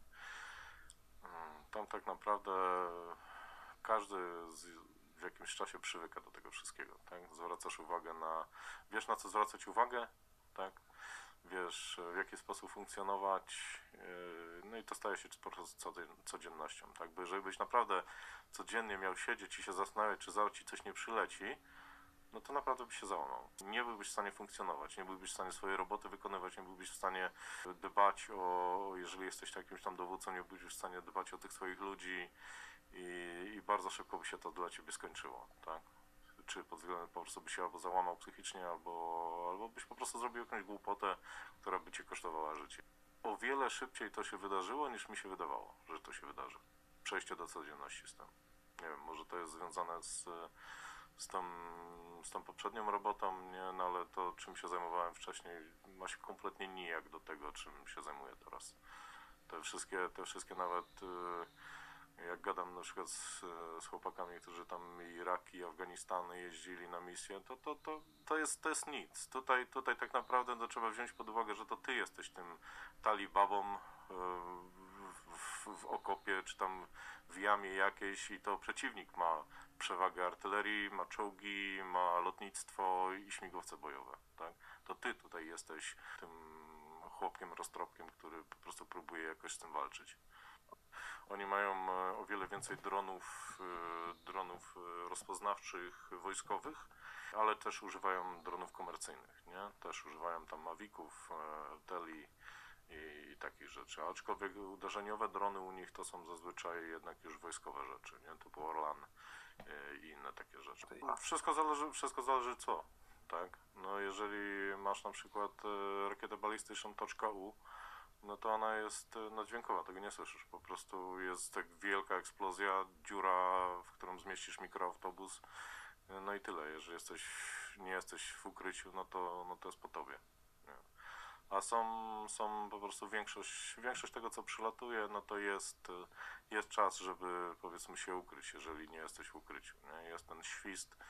Tam tak naprawdę każdy w jakimś czasie przywyka do tego wszystkiego, tak? Zwracasz uwagę wiesz na co zwracać uwagę, tak? Wiesz w jaki sposób funkcjonować, no i to staje się po prostu codziennością, tak? Bo jeżeli byś naprawdę codziennie miał siedzieć i się zastanawiać, czy zaraz ci coś nie przyleci, no to naprawdę byś się załamał. Nie byłbyś w stanie funkcjonować, nie byłbyś w stanie swojej roboty wykonywać, nie byłbyś w stanie dbać jeżeli jesteś jakimś tam dowódcą, nie byłbyś w stanie dbać o tych swoich ludzi i bardzo szybko by się to dla ciebie skończyło, tak? Czy pod względem po prostu byś się albo załamał psychicznie, albo byś po prostu zrobił jakąś głupotę, która by cię kosztowała życie. O wiele szybciej to się wydarzyło, niż mi się wydawało, że to się wydarzy. Przejście do codzienności z tym. Nie wiem, może to jest związane z tą poprzednią robotą, nie? No ale to, czym się zajmowałem wcześniej, ma się kompletnie nijak do tego, czym się zajmuję teraz. Te wszystkie nawet jak gadam na przykład z chłopakami, którzy tam Irak i Afganistan jeździli na misję, to jest nic. Tutaj tak naprawdę to trzeba wziąć pod uwagę, że to ty jesteś tym talibabą w okopie, czy tam w jamie jakiejś i to przeciwnik ma przewagę artylerii, ma czołgi, ma lotnictwo i śmigłowce bojowe, tak? To ty tutaj jesteś tym chłopkiem, roztropkiem, który po prostu próbuje jakoś z tym walczyć. Oni mają o wiele więcej dronów rozpoznawczych wojskowych, ale też używają dronów komercyjnych, nie? Też używają tam Maviców, Teli i takich rzeczy. Aczkolwiek uderzeniowe drony u nich to są zazwyczaj jednak już wojskowe rzeczy, nie? Typu Orlan i inne takie rzeczy. Wszystko zależy co, tak? No jeżeli masz na przykład rakietę balistyczną .U, no to ona jest naddźwiękowa, tego nie słyszysz. Po prostu jest tak wielka eksplozja, dziura, w którą zmieścisz mikroautobus, no i tyle. Jeżeli nie jesteś w ukryciu, no to jest po tobie. Nie? A są po prostu większość tego, co przylatuje, no to jest czas, żeby powiedzmy się ukryć, jeżeli nie jesteś w ukryciu. Nie? Jest ten świst,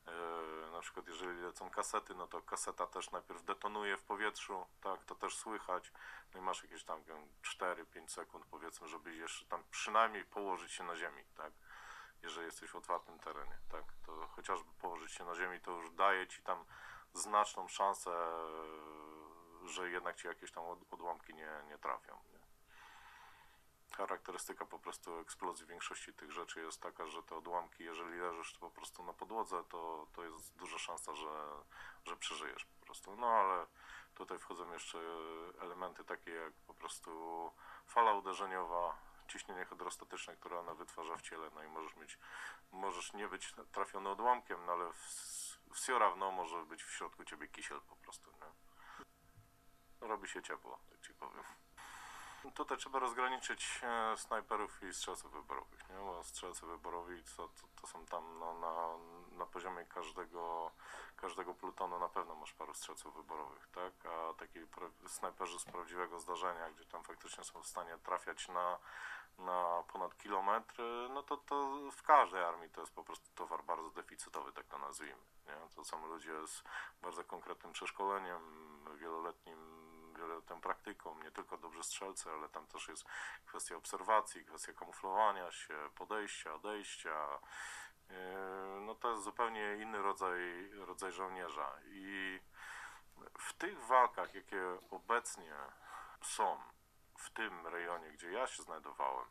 Na przykład jeżeli lecą kasety, no to kaseta też najpierw detonuje w powietrzu, tak, to też słychać, no i masz jakieś tam 4-5 sekund powiedzmy, żeby jeszcze tam przynajmniej położyć się na ziemi, tak, jeżeli jesteś w otwartym terenie, tak, to chociażby położyć się na ziemi to już daje ci tam znaczną szansę, że jednak ci jakieś tam odłamki nie trafią, nie? Charakterystyka po prostu eksplozji większości tych rzeczy jest taka, że te odłamki, jeżeli leżysz po prostu na podłodze, to jest duża szansa, że przeżyjesz po prostu. No ale tutaj wchodzą jeszcze elementy takie jak po prostu fala uderzeniowa, ciśnienie hydrostatyczne, które ona wytwarza w ciele, no i możesz nie być trafiony odłamkiem, no ale все равно może być w środku ciebie kisiel po prostu, nie? Robi się ciepło, tak ci powiem. Tutaj trzeba rozgraniczyć snajperów i strzelców wyborowych, nie? Bo strzelcy wyborowi to są tam no, na poziomie każdego plutonu na pewno masz paru strzelców wyborowych, tak? A taki snajperzy z prawdziwego zdarzenia, gdzie tam faktycznie są w stanie trafiać na ponad kilometr, no to w każdej armii to jest po prostu towar bardzo deficytowy, tak to nazwijmy, nie? To są ludzie z bardzo konkretnym przeszkoleniem, wieloletnią praktyką, nie tylko dobrzy strzelcy, ale tam też jest kwestia obserwacji, kwestia kamuflowania się, podejścia, odejścia. No to jest zupełnie inny rodzaj żołnierza i w tych walkach, jakie obecnie są w tym rejonie, gdzie ja się znajdowałem,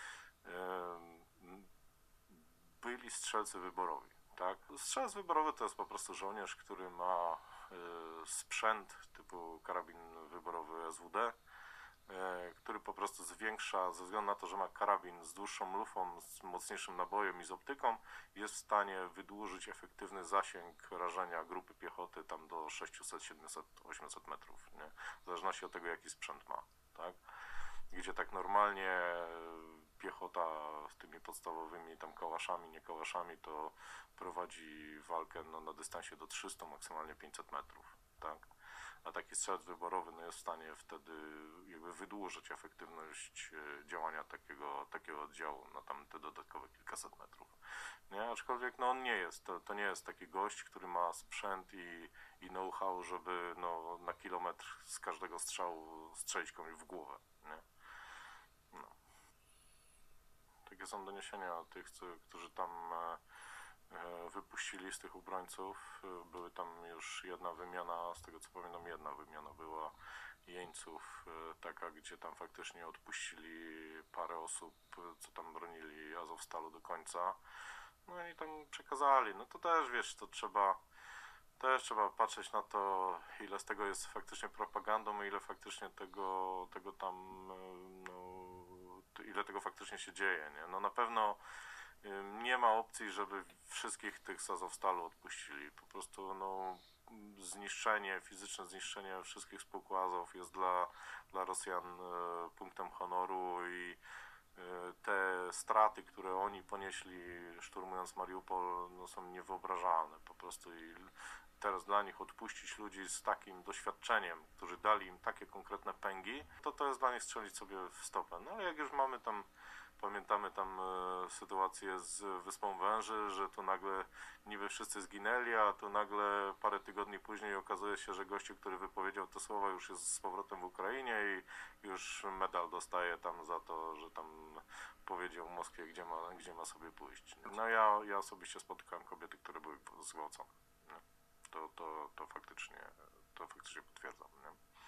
byli strzelcy wyborowi, tak? Strzelec wyborowy to jest po prostu żołnierz, który ma sprzęt typu karabin wyborowy SWD, który po prostu zwiększa, ze względu na to, że ma karabin z dłuższą lufą, z mocniejszym nabojem i z optyką, jest w stanie wydłużyć efektywny zasięg rażenia grupy piechoty tam do 600, 700, 800 metrów, nie? W zależności od tego, jaki sprzęt ma, tak? Gdzie tak normalnie piechota z tymi podstawowymi tam kałaszami, nie kałaszami, to prowadzi walkę no, na dystansie do 300, maksymalnie 500 metrów, tak? A taki strzelec wyborowy no, jest w stanie wtedy jakby wydłużyć efektywność działania takiego oddziału na tam te dodatkowe kilkaset metrów. Nie? Aczkolwiek no, on nie jest, to nie jest taki gość, który ma sprzęt i know-how, żeby no, na kilometr z każdego strzału strzelić komuś w głowę. Nie? No. Takie są doniesienia tych, którzy tam wypuścili z tych obrońców. Były tam już jedna wymiana, z tego co pamiętam jedna wymiana była jeńców, taka, gdzie tam faktycznie odpuścili parę osób, co tam bronili Azowstalu do końca. No i tam przekazali. No to też wiesz, to trzeba patrzeć na to, ile z tego jest faktycznie propagandą, ile faktycznie tego tam, no, ile tego faktycznie się dzieje, nie? No na pewno nie ma opcji, żeby wszystkich tych z Azowstalu odpuścili. Po prostu no, fizyczne zniszczenie wszystkich spółek Azow jest dla Rosjan punktem honoru i te straty, które oni ponieśli szturmując Mariupol, no, są niewyobrażalne po prostu i teraz dla nich odpuścić ludzi z takim doświadczeniem, którzy dali im takie konkretne pęgi, to jest dla nich strzelić sobie w stopę. No ale jak już mamy tam, pamiętamy tam sytuację z Wyspą Węży, że tu nagle niby wszyscy zginęli, a tu nagle parę tygodni później okazuje się, że gościu, który wypowiedział te słowa, już jest z powrotem w Ukrainie i już medal dostaje tam za to, że tam powiedział Moskwie, gdzie ma sobie pójść. No ja osobiście spotykałem kobiety, które były zgwałcone. To faktycznie potwierdzam, nie?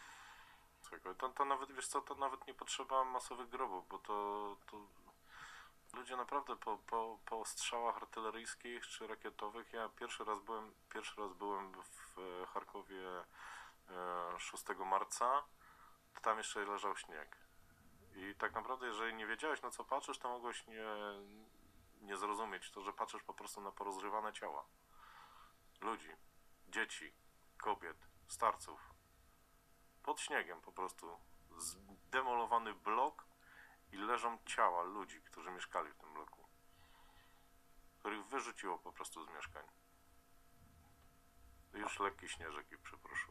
To nawet, wiesz co, to nawet nie potrzeba masowych grobów, bo to ludzie naprawdę po strzałach artyleryjskich czy rakietowych, ja pierwszy raz byłem w Charkowie 6 marca, to tam jeszcze leżał śnieg. I tak naprawdę, jeżeli nie wiedziałeś, na co patrzysz, to mogłeś nie zrozumieć to, że patrzysz po prostu na porozrywane ciała ludzi, dzieci, kobiet, starców. Pod śniegiem po prostu zdemolowany blok i leżą ciała ludzi, którzy mieszkali w tym bloku, których wyrzuciło po prostu z mieszkań. Już lekki śnieżek i przepraszam.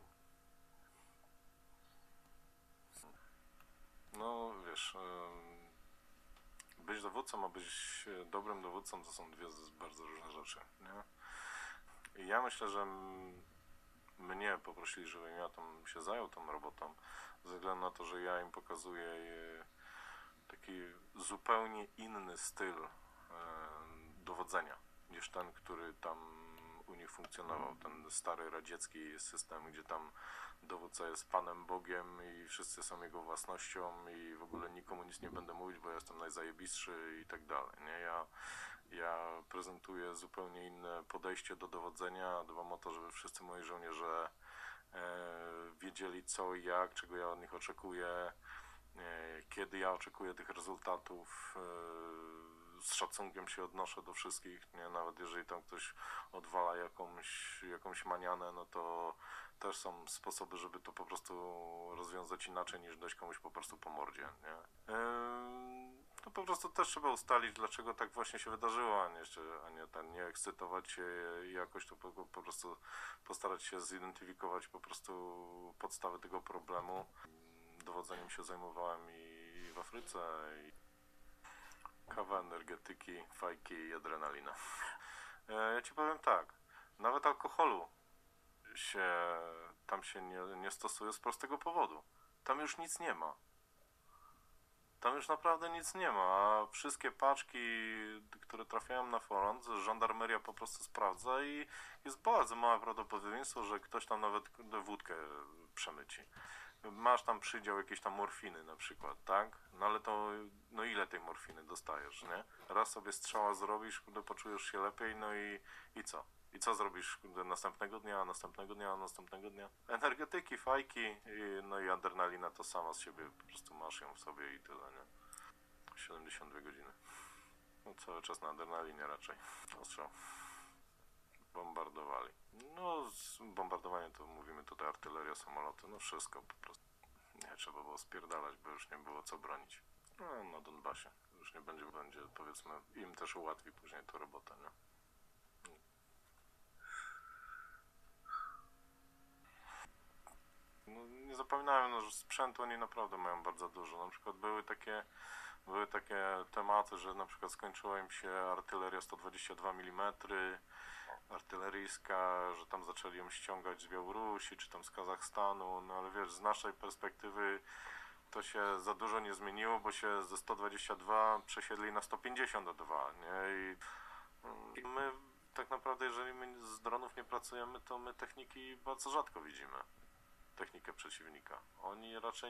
No wiesz, być dowódcą, a być dobrym dowódcą to są dwie bardzo różne rzeczy, nie? I ja myślę, że mnie poprosili, żebym ja tam się zajął tą robotą, ze względu na to, że ja im pokazuję taki zupełnie inny styl dowodzenia niż ten, który tam u nich funkcjonował. Ten stary radziecki system, gdzie tam dowódca jest Panem Bogiem i wszyscy są jego własnością i w ogóle nikomu nic nie będę mówić, bo ja jestem najzajebistszy i tak dalej. Nie? Ja prezentuję zupełnie inne podejście do dowodzenia. Dbam o to, żeby wszyscy moi żołnierze wiedzieli co i jak, czego ja od nich oczekuję, kiedy ja oczekuję tych rezultatów. Z szacunkiem się odnoszę do wszystkich, nie? Nawet jeżeli tam ktoś odwala jakąś manianę, no to też są sposoby, żeby to po prostu rozwiązać inaczej niż dać komuś po prostu po mordzie, nie? To po prostu też trzeba ustalić, dlaczego tak właśnie się wydarzyło, nie ekscytować się i jakoś to po prostu postarać się zidentyfikować po prostu podstawy tego problemu. Dowodzeniem się zajmowałem i w Afryce, i kawa, energetyki, fajki i adrenalina. Ja ci powiem tak, nawet alkoholu tam się nie stosuje z prostego powodu. Tam już nic nie ma. Tam już naprawdę nic nie ma, a wszystkie paczki, które trafiają na front, żandarmeria po prostu sprawdza i jest bardzo małe prawdopodobieństwo, że ktoś tam nawet wódkę przemyci. Masz tam przydział jakiejś tam morfiny na przykład, tak? No ale to, no ile tej morfiny dostajesz, nie? Raz sobie strzała zrobisz, poczujesz się lepiej, no i co? I co zrobisz następnego dnia, następnego dnia, następnego dnia? Energetyki, fajki, no i adrenalina to sama z siebie, po prostu masz ją w sobie i tyle, nie? 72 godziny. No cały czas na adrenalinie raczej. Ostrzał. Bombardowali. No, bombardowanie to mówimy tutaj artyleria, samoloty, no wszystko po prostu. Nie trzeba było spierdalać, bo już nie było co bronić. No, na Donbasie. Już nie będzie powiedzmy, im też ułatwi później tę robotę, nie? No, nie zapominałem, no, że sprzętu oni naprawdę mają bardzo dużo. Na przykład były takie tematy, że na przykład skończyła im się artyleria 122 mm artyleryjska, że tam zaczęli ją ściągać z Białorusi czy tam z Kazachstanu, no ale wiesz, z naszej perspektywy to się za dużo nie zmieniło, bo się ze 122 przesiedli na 152, nie? I my tak naprawdę, jeżeli my z dronów nie pracujemy, to my techniki bardzo rzadko widzimy. Technikę przeciwnika. Oni raczej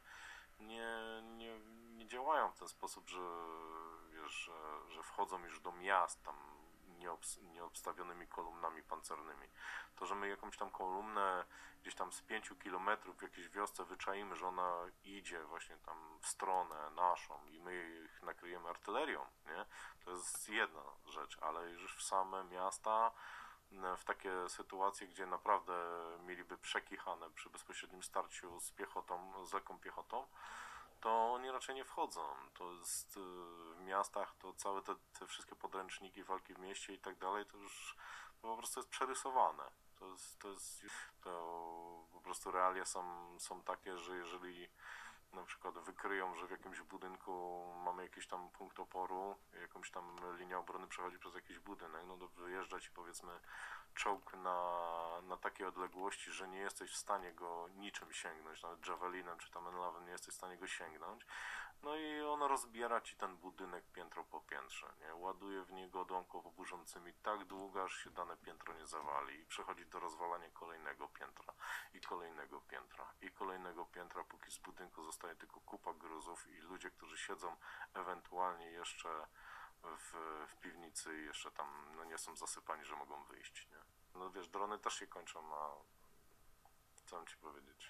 nie działają w ten sposób, że wiesz, że wchodzą już do miast tam nieobstawionymi kolumnami pancernymi. To, że my jakąś tam kolumnę gdzieś tam z 5 kilometrów w jakiejś wiosce wyczaimy, że ona idzie właśnie tam w stronę naszą i my ich nakryjemy artylerią, nie? To jest jedna rzecz, ale już w same miasta, w takie sytuacje, gdzie naprawdę mieliby przekichane przy bezpośrednim starciu z piechotą, z lekką piechotą, to oni raczej nie wchodzą. To jest w miastach, to całe te wszystkie podręczniki walki w mieście i tak dalej, to już po prostu jest przerysowane. To po prostu realia są takie, że jeżeli na przykład wykryją, że w jakimś budynku mamy jakiś tam punkt oporu, jakąś tam linia obrony przechodzi przez jakiś budynek, no to wyjeżdża ci powiedzmy czołg na takiej odległości, że nie jesteś w stanie go niczym sięgnąć, nawet javelinem czy tam enlawem nie jesteś w stanie go sięgnąć, no i on rozbiera ci ten budynek piętro po piętrze, nie? Ładuje w niego odłamkowo burzącymi tak długo, aż się dane piętro nie zawali i przechodzi do rozwalania kolejnego piętra i kolejnego piętra i kolejnego piętra, póki z budynku zostaje tylko kupa gruzów i ludzie, którzy siedzą ewentualnie jeszcze w piwnicy i jeszcze tam no, nie są zasypani, że mogą wyjść, nie? No wiesz, drony też się kończą na... Co mam ci powiedzieć?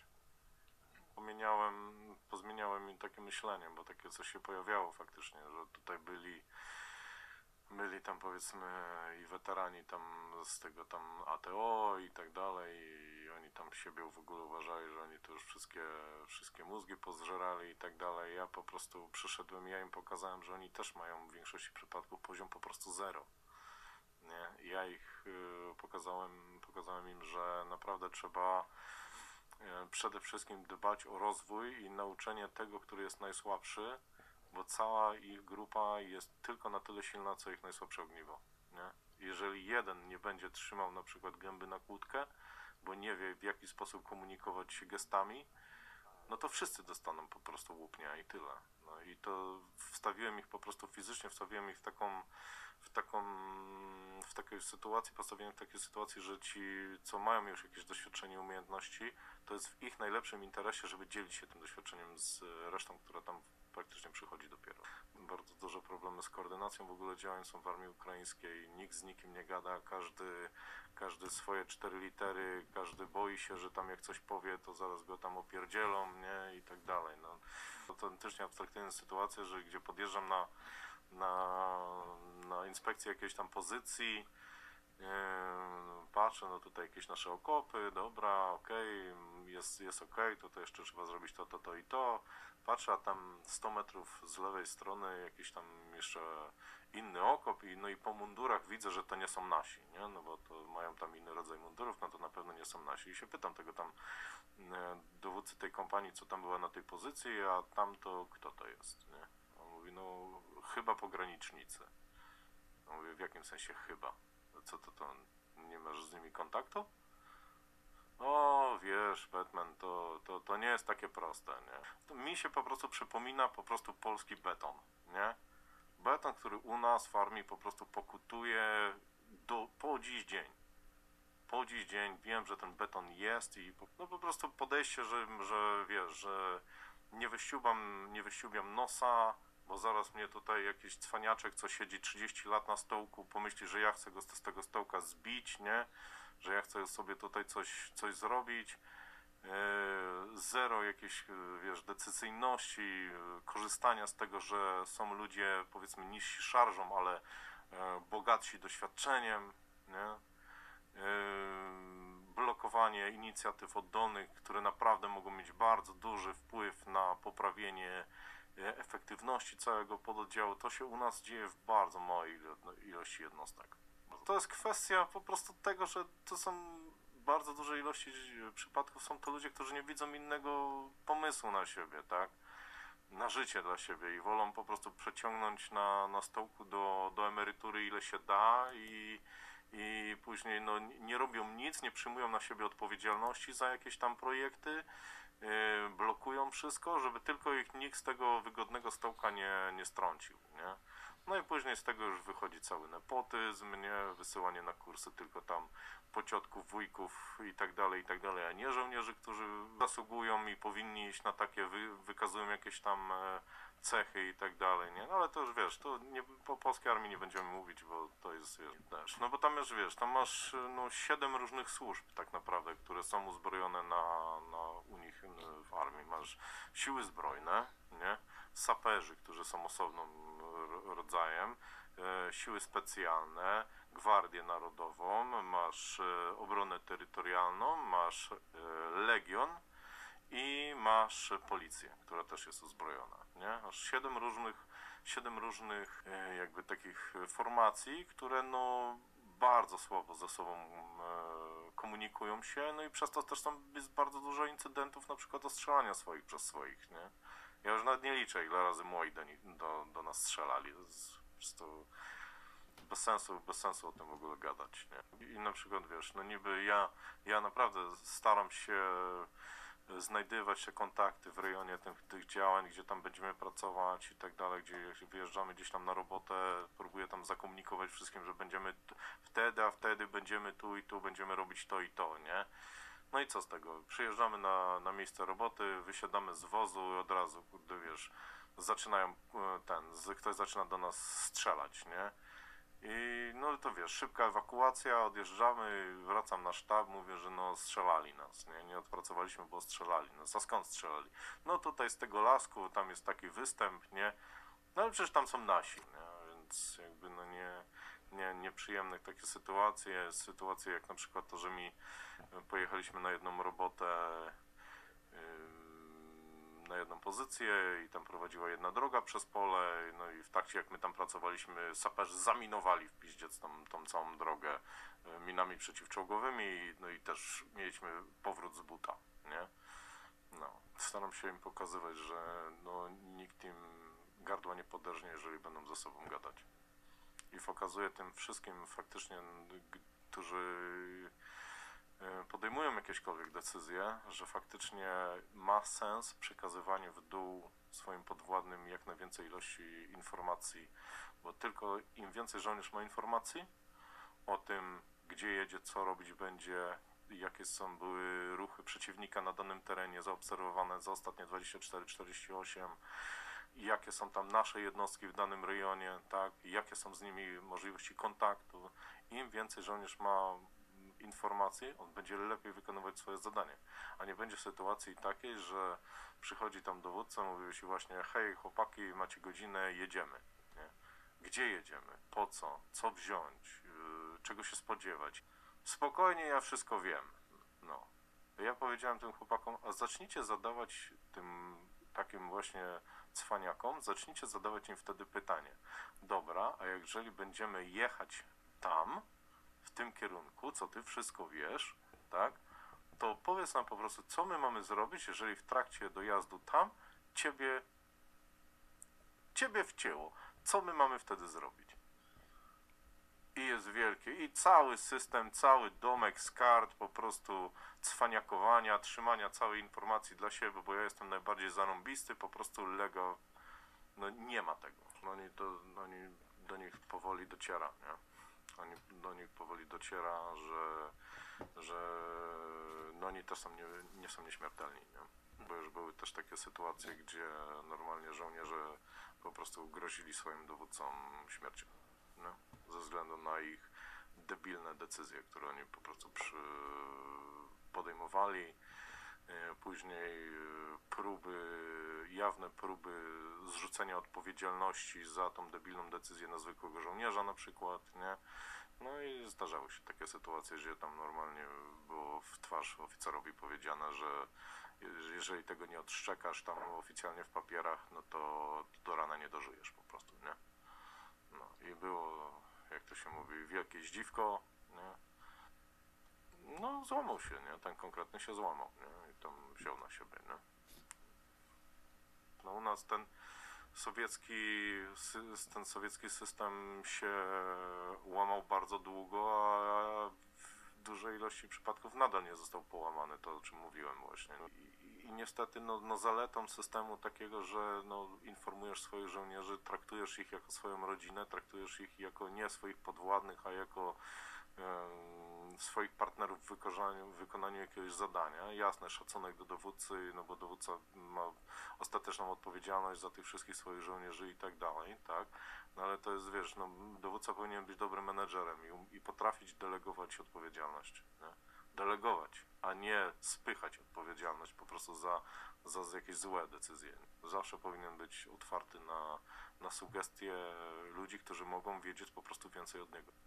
Pozmieniałem im takie myślenie, bo takie coś się pojawiało faktycznie, że tutaj byli tam powiedzmy i weterani tam z tego tam ATO i tak dalej i oni tam siebie w ogóle uważali, że oni to już wszystkie mózgi pozżerali i tak dalej. Ja po prostu przyszedłem, ja im pokazałem, że oni też mają w większości przypadków poziom po prostu zero. Nie? Ja ich pokazałem im, że naprawdę trzeba przede wszystkim dbać o rozwój i nauczenie tego, który jest najsłabszy, bo cała ich grupa jest tylko na tyle silna, co ich najsłabsze ogniwo, nie? jeżeli jeden nie będzie trzymał na przykład gęby na kłódkę, bo nie wie w jaki sposób komunikować się gestami, no to wszyscy dostaną po prostu łupnia i tyle. No i to wstawiłem ich po prostu fizycznie, wstawiłem ich w takiej sytuacji, postawiłem w takiej sytuacji, że ci, co mają już jakieś doświadczenie, umiejętności, to jest w ich najlepszym interesie, żeby dzielić się tym doświadczeniem z resztą, która tam praktycznie przychodzi dopiero. Bardzo duże problemy z koordynacją w ogóle działań są w armii ukraińskiej, nikt z nikim nie gada, każdy swoje 4 litery, każdy boi się, że tam jak coś powie, to zaraz go tam opierdzielą, nie, i tak dalej. No, autentycznie abstrakcyjna sytuacja, że gdzie podjeżdżam na inspekcję jakiejś tam pozycji, patrzę, no tutaj jakieś nasze okopy, dobra, okej, jest okej, to jeszcze trzeba zrobić to i to. Patrzę, a tam 100 metrów z lewej strony jakiś tam jeszcze inny okop no i po mundurach widzę, że to nie są nasi, nie? No bo to mają tam inny rodzaj mundurów, no to na pewno nie są nasi. I się pytam tego tam dowódcy tej kompanii, co tam była na tej pozycji, a tam to kto to jest, nie? On mówi, no chyba pogranicznicy. Ja mówię, w jakim sensie chyba? Co to nie masz z nimi kontaktu? O, wiesz, Batman, to nie jest takie proste, nie? To mi się po prostu przypomina po prostu polski beton, nie? Beton, który u nas w armii po prostu pokutuje po dziś dzień. Po dziś dzień wiem, że ten beton jest i no po prostu podejście, że wiesz, że nie wyściubiam nosa, bo zaraz mnie tutaj jakiś cwaniaczek, co siedzi 30 lat na stołku, pomyśli, że ja chcę go z tego stołka zbić, nie? Że ja chcę sobie tutaj coś zrobić. Zero jakiejś, wiesz, decyzyjności, korzystania z tego, że są ludzie, powiedzmy, niżsi szarżą, ale bogatsi doświadczeniem, nie? Blokowanie inicjatyw oddolnych, które naprawdę mogą mieć bardzo duży wpływ na poprawienie efektywności całego pododdziału, to się u nas dzieje w bardzo małej ilości jednostek. To jest kwestia po prostu tego, że to są bardzo duże ilości przypadków, są to ludzie, którzy nie widzą innego pomysłu na siebie, tak? Na życie dla siebie i wolą po prostu przeciągnąć na stołku do emerytury ile się da i później no, nie robią nic, nie przyjmują na siebie odpowiedzialności za jakieś tam projekty, blokują wszystko, żeby tylko ich nikt z tego wygodnego stołka nie strącił, nie? No i później z tego już wychodzi cały nepotyzm, nie? Wysyłanie na kursy tylko tam pociotków, wujków i tak dalej, a nie żołnierzy, którzy zasługują i powinni iść na takie, wykazują jakieś tam cechy i tak dalej, nie? No ale to już wiesz, to nie, po polskiej armii nie będziemy mówić, bo to jest, wiesz, też. No bo tam już wiesz, tam masz no 7 różnych służb tak naprawdę, które są uzbrojone u nich w armii. Masz siły zbrojne, nie? Saperzy, którzy są osobnym rodzajem, siły specjalne, Gwardię Narodową, masz obronę terytorialną, masz legion i masz policję, która też jest uzbrojona, nie? Masz 7 różnych jakby takich formacji, które no bardzo słabo ze sobą komunikują się, no i przez to też jest bardzo dużo incydentów, na przykład ostrzelania swoich przez swoich, nie? Ja już nawet nie liczę, ile razy moi do nas strzelali. To jest po prostu bez sensu o tym w ogóle gadać, nie? I na przykład, wiesz, no niby ja naprawdę staram się znajdywać te kontakty w rejonie tych działań, gdzie tam będziemy pracować i tak dalej, gdzie wyjeżdżamy gdzieś tam na robotę, próbuję tam zakomunikować wszystkim, że będziemy a wtedy będziemy tu i tu, będziemy robić to i to, nie? No i co z tego? Przyjeżdżamy na miejsce roboty, wysiadamy z wozu i od razu, kurde, wiesz, ktoś zaczyna do nas strzelać, nie? I no to wiesz, szybka ewakuacja, odjeżdżamy, wracam na sztab, mówię, że no strzelali nas, nie odpracowaliśmy, bo strzelali nas. A skąd strzelali? No tutaj z tego lasku, tam jest taki występ, nie? No ale przecież tam są nasi, nie? Więc jakby no nieprzyjemne takie sytuacje jak na przykład to, że pojechaliśmy na jedną robotę, na jedną pozycję i tam prowadziła jedna droga przez pole, no i w trakcie jak my tam pracowaliśmy, saperzy zaminowali w piździec tą całą drogę minami przeciwczołgowymi, no i też mieliśmy powrót z buta, nie? No, staram się im pokazywać, że no nikt im gardła nie poderżnie, jeżeli będą ze sobą gadać. i pokazuje tym wszystkim faktycznie, którzy podejmują jakiekolwiek decyzje, że faktycznie ma sens przekazywanie w dół swoim podwładnym jak najwięcej ilości informacji, bo tylko im więcej żołnierz ma informacji o tym, gdzie jedzie, co robić będzie, jakie były ruchy przeciwnika na danym terenie zaobserwowane za ostatnie 24-48, jakie są tam nasze jednostki w danym rejonie, tak, jakie są z nimi możliwości kontaktu. Im więcej żołnierz ma informacji, on będzie lepiej wykonywać swoje zadanie, a nie będzie sytuacji takiej, że przychodzi tam dowódca, mówi ci właśnie: hej chłopaki, macie godzinę, jedziemy, nie? Gdzie jedziemy, po co, co wziąć, czego się spodziewać. Spokojnie, ja wszystko wiem. No. Ja powiedziałem tym chłopakom: a zacznijcie zadawać tym takim właśnie cwaniakom, zacznijcie zadawać im wtedy pytanie: dobra, a jeżeli będziemy jechać tam, w tym kierunku, co ty wszystko wiesz, tak, to powiedz nam po prostu, co my mamy zrobić, jeżeli w trakcie dojazdu tam ciebie wcięło. Co my mamy wtedy zrobić? I jest wielkie. I cały system, cały domek z kart, po prostu cwaniakowania, trzymania całej informacji dla siebie, bo ja jestem najbardziej zarąbisty, po prostu Lego, no nie ma tego. Do nich powoli dociera, nie? Do nich powoli dociera, że no oni też nie są nieśmiertelni, nie? Bo już były też takie sytuacje, gdzie normalnie żołnierze po prostu grozili swoim dowódcom śmiercią, nie? Ze względu na ich debilne decyzje, które oni po prostu podejmowali. Później jawne próby zrzucenia odpowiedzialności za tą debilną decyzję na zwykłego żołnierza na przykład, nie? No i zdarzały się takie sytuacje, że tam normalnie było w twarz oficerowi powiedziane, że jeżeli tego nie odszczekasz tam oficjalnie w papierach, no to do rana nie dożyjesz po prostu, nie? No i było, jak to się mówi, wielkie zdziwko, nie? No złamał się, nie? Ten konkretny się złamał, nie? I tam wziął na siebie, nie? No u nas ten sowiecki system się łamał bardzo długo, a w dużej ilości przypadków nadal nie został połamany, to o czym mówiłem właśnie. I niestety no zaletą systemu takiego, że no, informujesz swoich żołnierzy, traktujesz ich jako swoją rodzinę, traktujesz ich jako nie swoich podwładnych, a jako swoich partnerów w wykonaniu jakiegoś zadania. Jasne, szacunek do dowódcy, no bo dowódca ma ostateczną odpowiedzialność za tych wszystkich swoich żołnierzy i tak dalej, tak? No ale to jest, wiesz, no, dowódca powinien być dobrym menedżerem i potrafić delegować odpowiedzialność, nie? Delegować, a nie spychać odpowiedzialność po prostu za jakieś złe decyzje. Zawsze powinien być otwarty na sugestie ludzi, którzy mogą wiedzieć po prostu więcej od niego.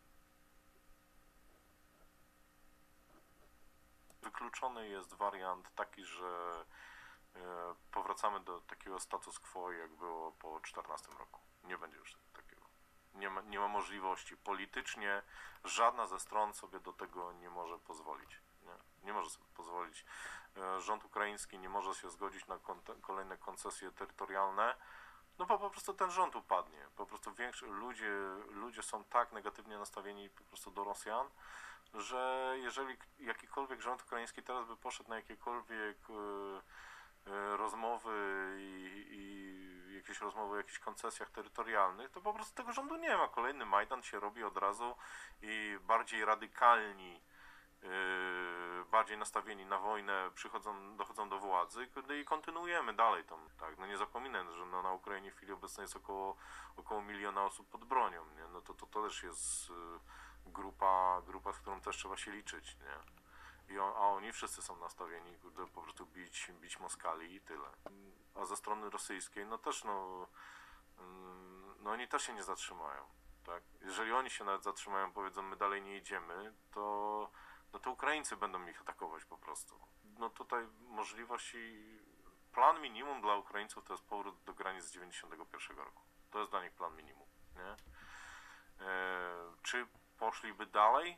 Wykluczony jest wariant taki, że powracamy do takiego status quo, jak było po 14 roku. Nie będzie już takiego. Nie ma możliwości. Politycznie żadna ze stron sobie do tego nie może pozwolić. Nie może sobie pozwolić. Rząd ukraiński nie może się zgodzić na kolejne koncesje terytorialne, no bo po prostu ten rząd upadnie. Po prostu ludzie są tak negatywnie nastawieni po prostu do Rosjan, że jeżeli jakikolwiek rząd ukraiński teraz by poszedł na jakiekolwiek rozmowy i jakieś rozmowy o jakichś koncesjach terytorialnych, to po prostu tego rządu nie ma. Kolejny Majdan się robi od razu i bardziej radykalni, bardziej nastawieni na wojnę dochodzą do władzy i kontynuujemy dalej tą, tak, no nie zapominaj, że no na Ukrainie w chwili obecnej jest około 1 miliona osób pod bronią, nie? No to też jest grupa, z którą też trzeba się liczyć, nie? A oni wszyscy są nastawieni po prostu bić Moskali i tyle. A ze strony rosyjskiej, no też no oni też się nie zatrzymają, tak? Jeżeli oni się nawet zatrzymają, powiedzą, my dalej nie idziemy, to Ukraińcy będą ich atakować po prostu. No tutaj plan minimum dla Ukraińców to jest powrót do granic z 91 roku. To jest dla nich plan minimum, nie? Czy poszliby dalej?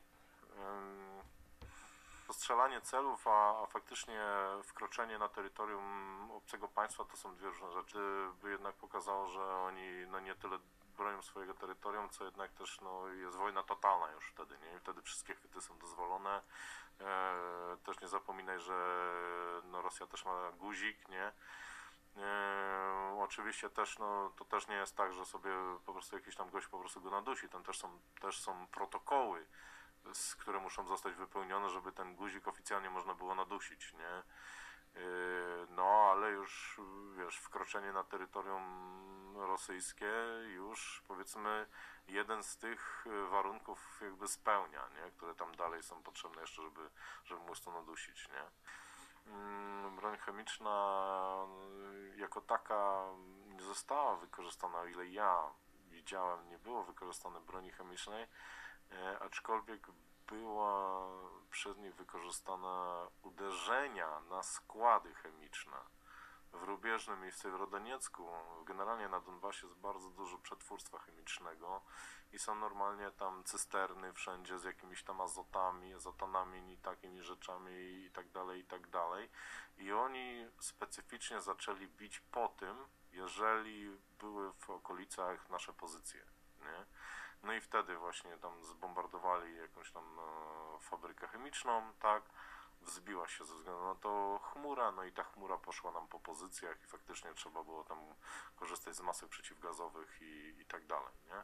Strzelanie celów, a faktycznie wkroczenie na terytorium obcego państwa to są dwie różne rzeczy. By jednak pokazało, że oni no nie tyle bronią swojego terytorium, co jednak też no, jest wojna totalna już wtedy, nie? I wtedy wszystkie chwyty są dozwolone. Też nie zapominaj, że no, Rosja też ma guzik, nie? Oczywiście też, no, to też nie jest tak, że sobie po prostu jakiś tam gość po prostu go nadusi. Tam też są protokoły, które muszą zostać wypełnione, żeby ten guzik oficjalnie można było nadusić, nie? No, ale już, wiesz, wkroczenie na terytorium rosyjskie już, powiedzmy, jeden z tych warunków jakby spełnia, nie? Które tam dalej są potrzebne jeszcze, żeby móc to nadusić, nie? Broń chemiczna jako taka nie została wykorzystana, o ile ja widziałem, nie było wykorzystane broni chemicznej, aczkolwiek była przez nich wykorzystana uderzenia na składy chemiczne. W Rubieżnym i w Siewerodoniecku, generalnie na Donbasie jest bardzo dużo przetwórstwa chemicznego i są normalnie tam cysterny wszędzie z jakimiś tam azotami, azotanami i takimi rzeczami i tak dalej, i tak dalej. I oni specyficznie zaczęli bić po tym, jeżeli były w okolicach nasze pozycje, nie? No i wtedy właśnie tam zbombardowali jakąś tam fabrykę chemiczną, tak, wzbiła się ze względu na to chmura, no i ta chmura poszła nam po pozycjach i faktycznie trzeba było tam korzystać z masek przeciwgazowych i tak dalej, nie?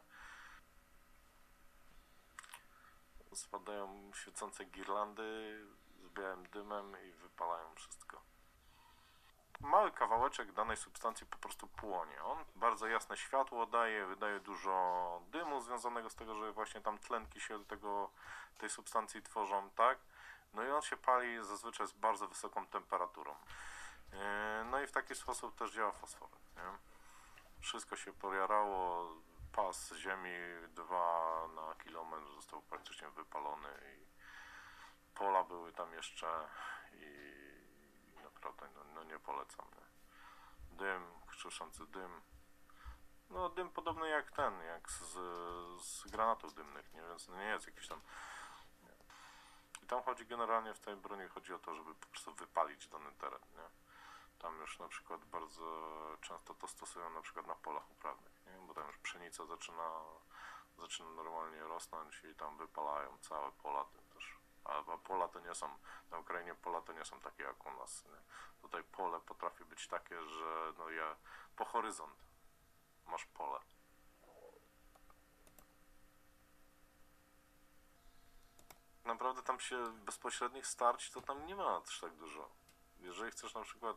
Spadają świecące girlandy z białym dymem i wypalają wszystko. Mały kawałeczek danej substancji po prostu płonie. On bardzo jasne światło daje, wydaje dużo dymu związanego z tego, że właśnie tam tlenki się tej substancji tworzą, tak? No i on się pali zazwyczaj z bardzo wysoką temperaturą. No i w taki sposób też działa fosfor, nie? Wszystko się pojarało, pas ziemi 2 na kilometr został praktycznie wypalony i pola były tam jeszcze i naprawdę no nie polecam, nie? Dym, krzyszący dym. No dym podobny jak z granatów dymnych, nie? Więc nie jest jakiś tam... I tam chodzi generalnie w tej broni chodzi o to, żeby po prostu wypalić dany teren, nie? Tam już na przykład bardzo często to stosują na przykład na polach uprawnych, nie? Bo tam już pszenica zaczyna normalnie rosnąć i tam wypalają całe pola tym też. A pola to nie są, na Ukrainie pola to nie są takie jak u nas, nie? Tutaj pole potrafi być takie, że no po horyzont masz pole. Naprawdę tam się bezpośrednich starć to tam nie ma też tak dużo. Jeżeli chcesz na przykład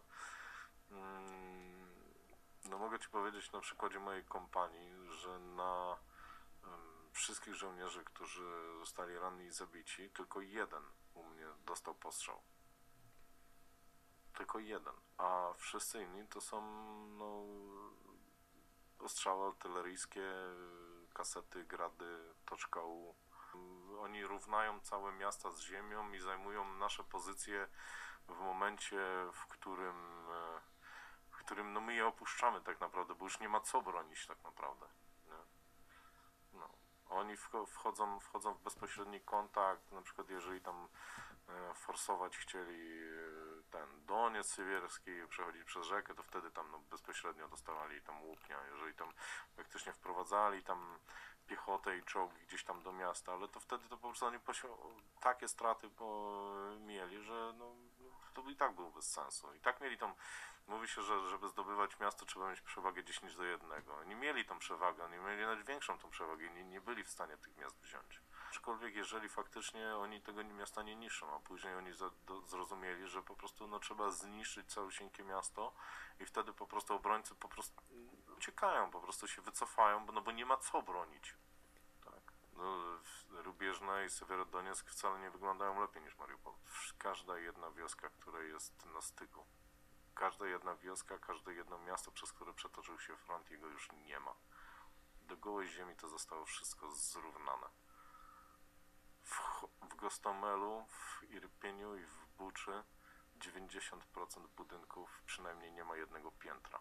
no mogę Ci powiedzieć na przykładzie mojej kompanii, że na wszystkich żołnierzy, którzy zostali ranni i zabici, tylko jeden u mnie dostał postrzał. Tylko jeden. A wszyscy inni to są no, ostrzały artyleryjskie, kasety, grady, .u. Oni równają całe miasta z ziemią i zajmują nasze pozycje w momencie, w którym no my je opuszczamy tak naprawdę, bo już nie ma co bronić tak naprawdę, nie? No. Oni wchodzą w bezpośredni kontakt, na przykład jeżeli tam forsować chcieli ten Doniec Siewierski, przechodzić przez rzekę, to wtedy tam no, bezpośrednio dostawali tam łupnia, jeżeli tam faktycznie wprowadzali tam piechotę i czołgi gdzieś tam do miasta, ale to wtedy to po prostu oni takie straty mieli, że no, to i tak było bez sensu. I tak mieli tam, mówi się, że żeby zdobywać miasto trzeba mieć przewagę 10:1. Oni mieli tą przewagę, oni mieli nawet większą tą przewagę i nie byli w stanie tych miast wziąć. Aczkolwiek jeżeli faktycznie oni tego miasta nie niszczą, a później oni zrozumieli, że po prostu no, trzeba zniszczyć całusieńkie miasto i wtedy po prostu obrońcy po prostu uciekają, po prostu się wycofają, bo nie ma co bronić. Tak. No, Rubieżne i Siewerodonieck wcale nie wyglądają lepiej niż Mariupol. Każda jedna wioska, która jest na styku. Każda jedna wioska, każde jedno miasto, przez które przetoczył się front, jego już nie ma. Do gołej ziemi to zostało wszystko zrównane. W Gostomelu, w Irpieniu i w Buczy 90% budynków przynajmniej nie ma jednego piętra.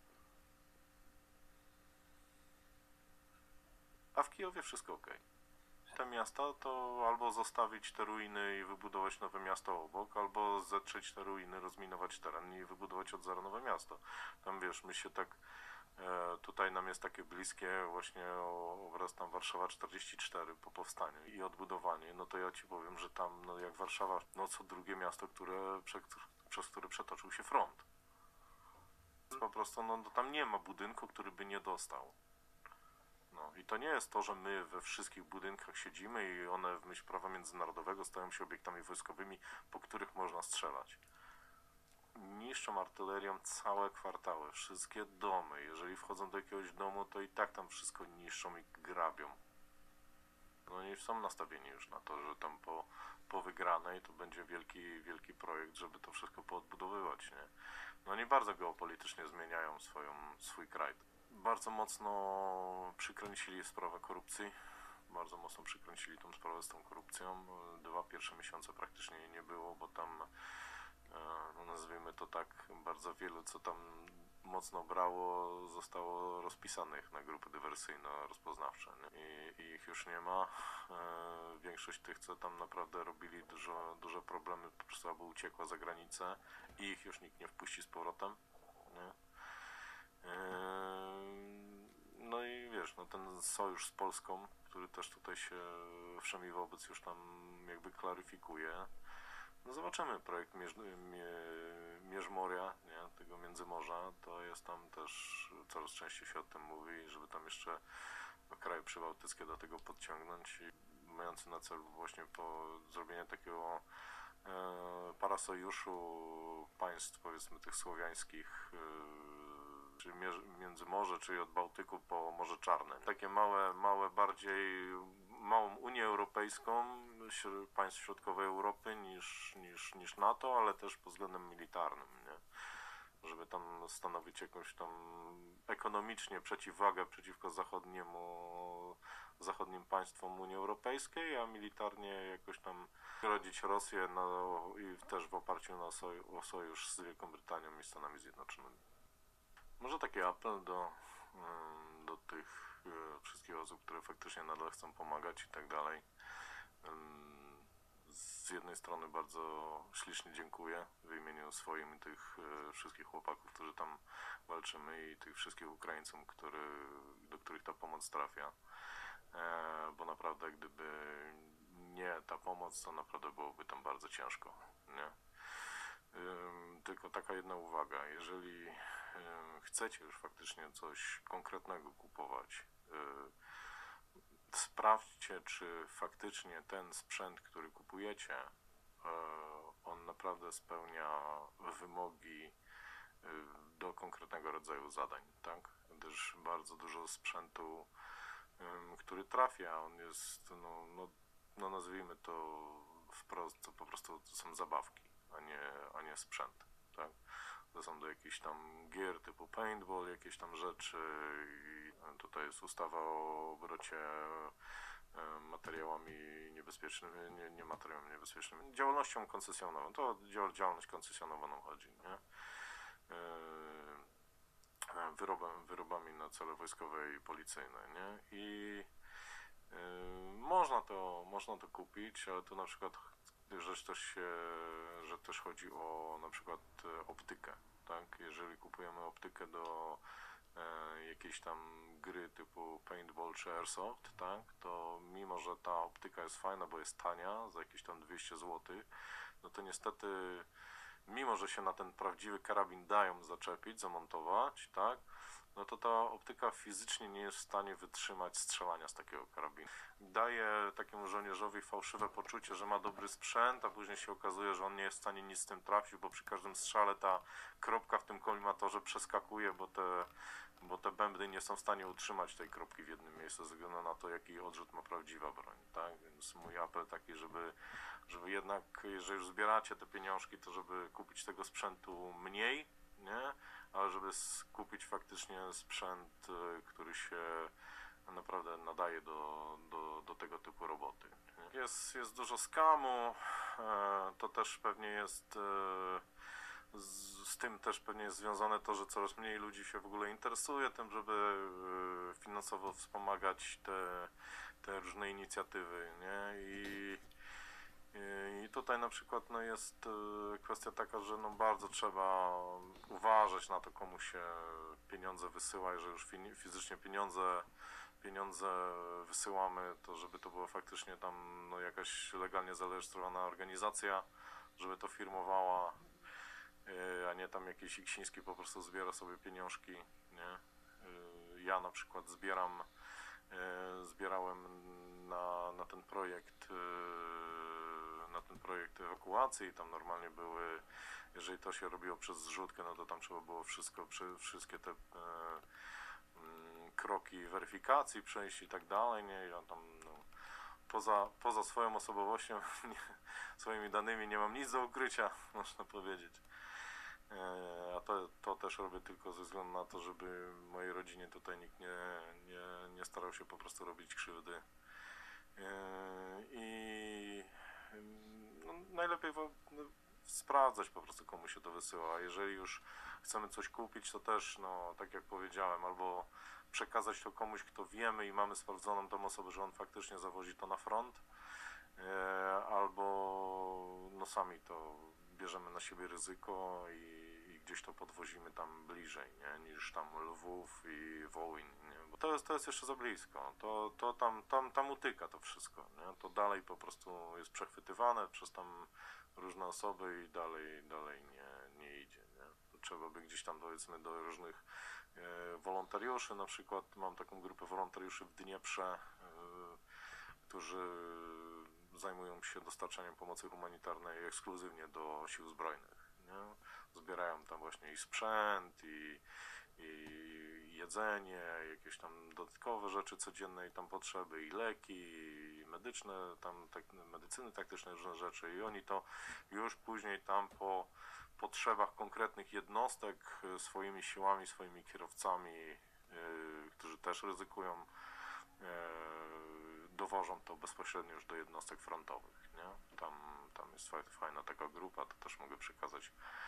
A w Kijowie wszystko ok. Te miasta to albo zostawić te ruiny i wybudować nowe miasto obok, albo zetrzeć te ruiny, rozminować teren i wybudować od zera nowe miasto. Tam wiesz, my się tak Tutaj nam jest takie bliskie właśnie obraz tam Warszawa 44 po powstaniu i odbudowanie. No to ja ci powiem, że tam no jak Warszawa, no co drugie miasto, przez które przetoczył się front. Po prostu no tam nie ma budynku, który by nie dostał. No i to nie jest to, że my we wszystkich budynkach siedzimy i one w myśl prawa międzynarodowego stają się obiektami wojskowymi, po których można strzelać. Niszczą artylerią całe kwartały, wszystkie domy. Jeżeli wchodzą do jakiegoś domu, to i tak tam wszystko niszczą i grabią. No i są nastawieni już na to, że tam po wygranej to będzie wielki projekt, żeby to wszystko poodbudowywać, nie? No oni bardzo geopolitycznie zmieniają swój kraj. Bardzo mocno przykręcili sprawę korupcji. Bardzo mocno przykręcili tą sprawę z tą korupcją. 2 pierwsze miesiące praktycznie jej nie było, bo tam no nazwijmy to tak, bardzo wielu, co tam mocno brało, zostało rozpisanych na grupy dywersyjno-rozpoznawcze, i ich już nie ma. Większość tych, co tam naprawdę robili duże problemy, po prostu albo uciekła za granicę i ich już nikt nie wpuści z powrotem, nie? No i wiesz, no ten sojusz z Polską, który też tutaj się wszemi wobec już tam jakby klaryfikuje. No zobaczymy, projekt Mierzmoria, nie, tego Międzymorza, to jest tam też, coraz częściej się o tym mówi, żeby tam jeszcze kraje przybałtyckie do tego podciągnąć, mający na celu właśnie zrobienie takiego parasojuszu państw, powiedzmy tych słowiańskich, czyli Międzymorze, czyli od Bałtyku po Morze Czarne. Takie małe bardziej małą Unię Europejską państw środkowej Europy niż NATO, ale też pod względem militarnym, nie? Żeby tam stanowić jakąś tam ekonomicznie przeciwwagę przeciwko zachodnim państwom Unii Europejskiej, a militarnie jakoś tam rodzić Rosję, no, i też w oparciu o sojusz z Wielką Brytanią i Stanami Zjednoczonymi. Może taki apel do tych wszystkich osób, które faktycznie nadal chcą pomagać i tak dalej. Z jednej strony bardzo ślicznie dziękuję w imieniu swoim i tych wszystkich chłopaków, którzy tam walczymy, i tych wszystkich Ukraińców, do których ta pomoc trafia, bo naprawdę gdyby nie ta pomoc, to naprawdę byłoby tam bardzo ciężko, nie? Tylko taka jedna uwaga, jeżeli chcecie już faktycznie coś konkretnego kupować, sprawdźcie, czy faktycznie ten sprzęt, który kupujecie, on naprawdę spełnia wymogi do konkretnego rodzaju zadań, tak? Gdyż bardzo dużo sprzętu, który trafia, on jest, no nazwijmy to wprost, to po prostu to są zabawki, a nie sprzęt, tak? To są do jakichś tam gier typu paintball, jakieś tam rzeczy, i tutaj jest ustawa o obrocie materiałami niebezpiecznymi, nie materiałami niebezpiecznymi, działalnością koncesjonową, to działalność koncesjonowaną chodzi, nie? Wyrobami na cele wojskowe i policyjne, nie? I można to kupić, ale tu na przykład że też chodzi o na przykład optykę, tak? Jeżeli kupujemy optykę do jakiejś tam gry typu paintball czy airsoft, tak? To mimo, że ta optyka jest fajna, bo jest tania, za jakieś tam 200 zł, no to niestety, mimo że się na ten prawdziwy karabin dają zaczepić, zamontować, tak? No to ta optyka fizycznie nie jest w stanie wytrzymać strzelania z takiego karabinu. Daje takiemu żołnierzowi fałszywe poczucie, że ma dobry sprzęt, a później się okazuje, że on nie jest w stanie nic z tym trafić, bo przy każdym strzale ta kropka w tym kolimatorze przeskakuje, bo te bębny nie są w stanie utrzymać tej kropki w jednym miejscu, ze względu na to, jaki odrzut ma prawdziwa broń, tak? Więc mój apel taki, żeby jednak, jeżeli już zbieracie te pieniążki, to żeby kupić tego sprzętu mniej, nie? Ale żeby kupić faktycznie sprzęt, który się naprawdę nadaje do tego typu roboty. Jest dużo skamu, to też pewnie jest, z tym też pewnie jest związane to, że coraz mniej ludzi się w ogóle interesuje tym, żeby finansowo wspomagać te różne inicjatywy, nie? I tutaj na przykład no jest kwestia taka, że no bardzo trzeba uważać na to, komu się pieniądze wysyła, jeżeli już fizycznie pieniądze wysyłamy, to żeby to była faktycznie tam no jakaś legalnie zarejestrowana organizacja, żeby to firmowała, a nie tam jakiś Iksiński po prostu zbiera sobie pieniążki, nie? Ja na przykład zbierałem na ten projekt ewakuacji i tam normalnie były, jeżeli to się robiło przez zrzutkę, no to tam trzeba było wszystkie te kroki weryfikacji przejść i tak dalej, nie? Ja tam no, poza swoją osobowością, swoimi danymi nie mam nic do ukrycia, można powiedzieć. A to też robię tylko ze względu na to, żeby mojej rodzinie tutaj nikt nie starał się po prostu robić krzywdy. I no, najlepiej sprawdzać po prostu, komu się to wysyła. Jeżeli już chcemy coś kupić, to też, no, tak jak powiedziałem, albo przekazać to komuś, kto wiemy i mamy sprawdzoną tą osobę, że on faktycznie zawozi to na front, albo no sami to bierzemy na siebie ryzyko i gdzieś to podwozimy tam bliżej, nie? Niż tam Lwów i Wołyń, nie? Bo to jest jeszcze za blisko, to tam utyka to wszystko, nie? To dalej po prostu jest przechwytywane przez tam różne osoby i dalej nie idzie, nie? To trzeba by gdzieś tam, powiedzmy, do różnych wolontariuszy, na przykład mam taką grupę wolontariuszy w Dnieprze, którzy zajmują się dostarczaniem pomocy humanitarnej ekskluzywnie do sił zbrojnych, nie? Zbierają tam właśnie i sprzęt, i jedzenie, jakieś tam dodatkowe rzeczy codzienne i tam potrzeby, i leki, i medyczne, tam medycyny taktyczne, różne rzeczy, i oni to już później tam po potrzebach konkretnych jednostek swoimi siłami, swoimi kierowcami, którzy też ryzykują, dowożą to bezpośrednio już do jednostek frontowych, nie? Tam jest fajna taka grupa, to też mogę przekazać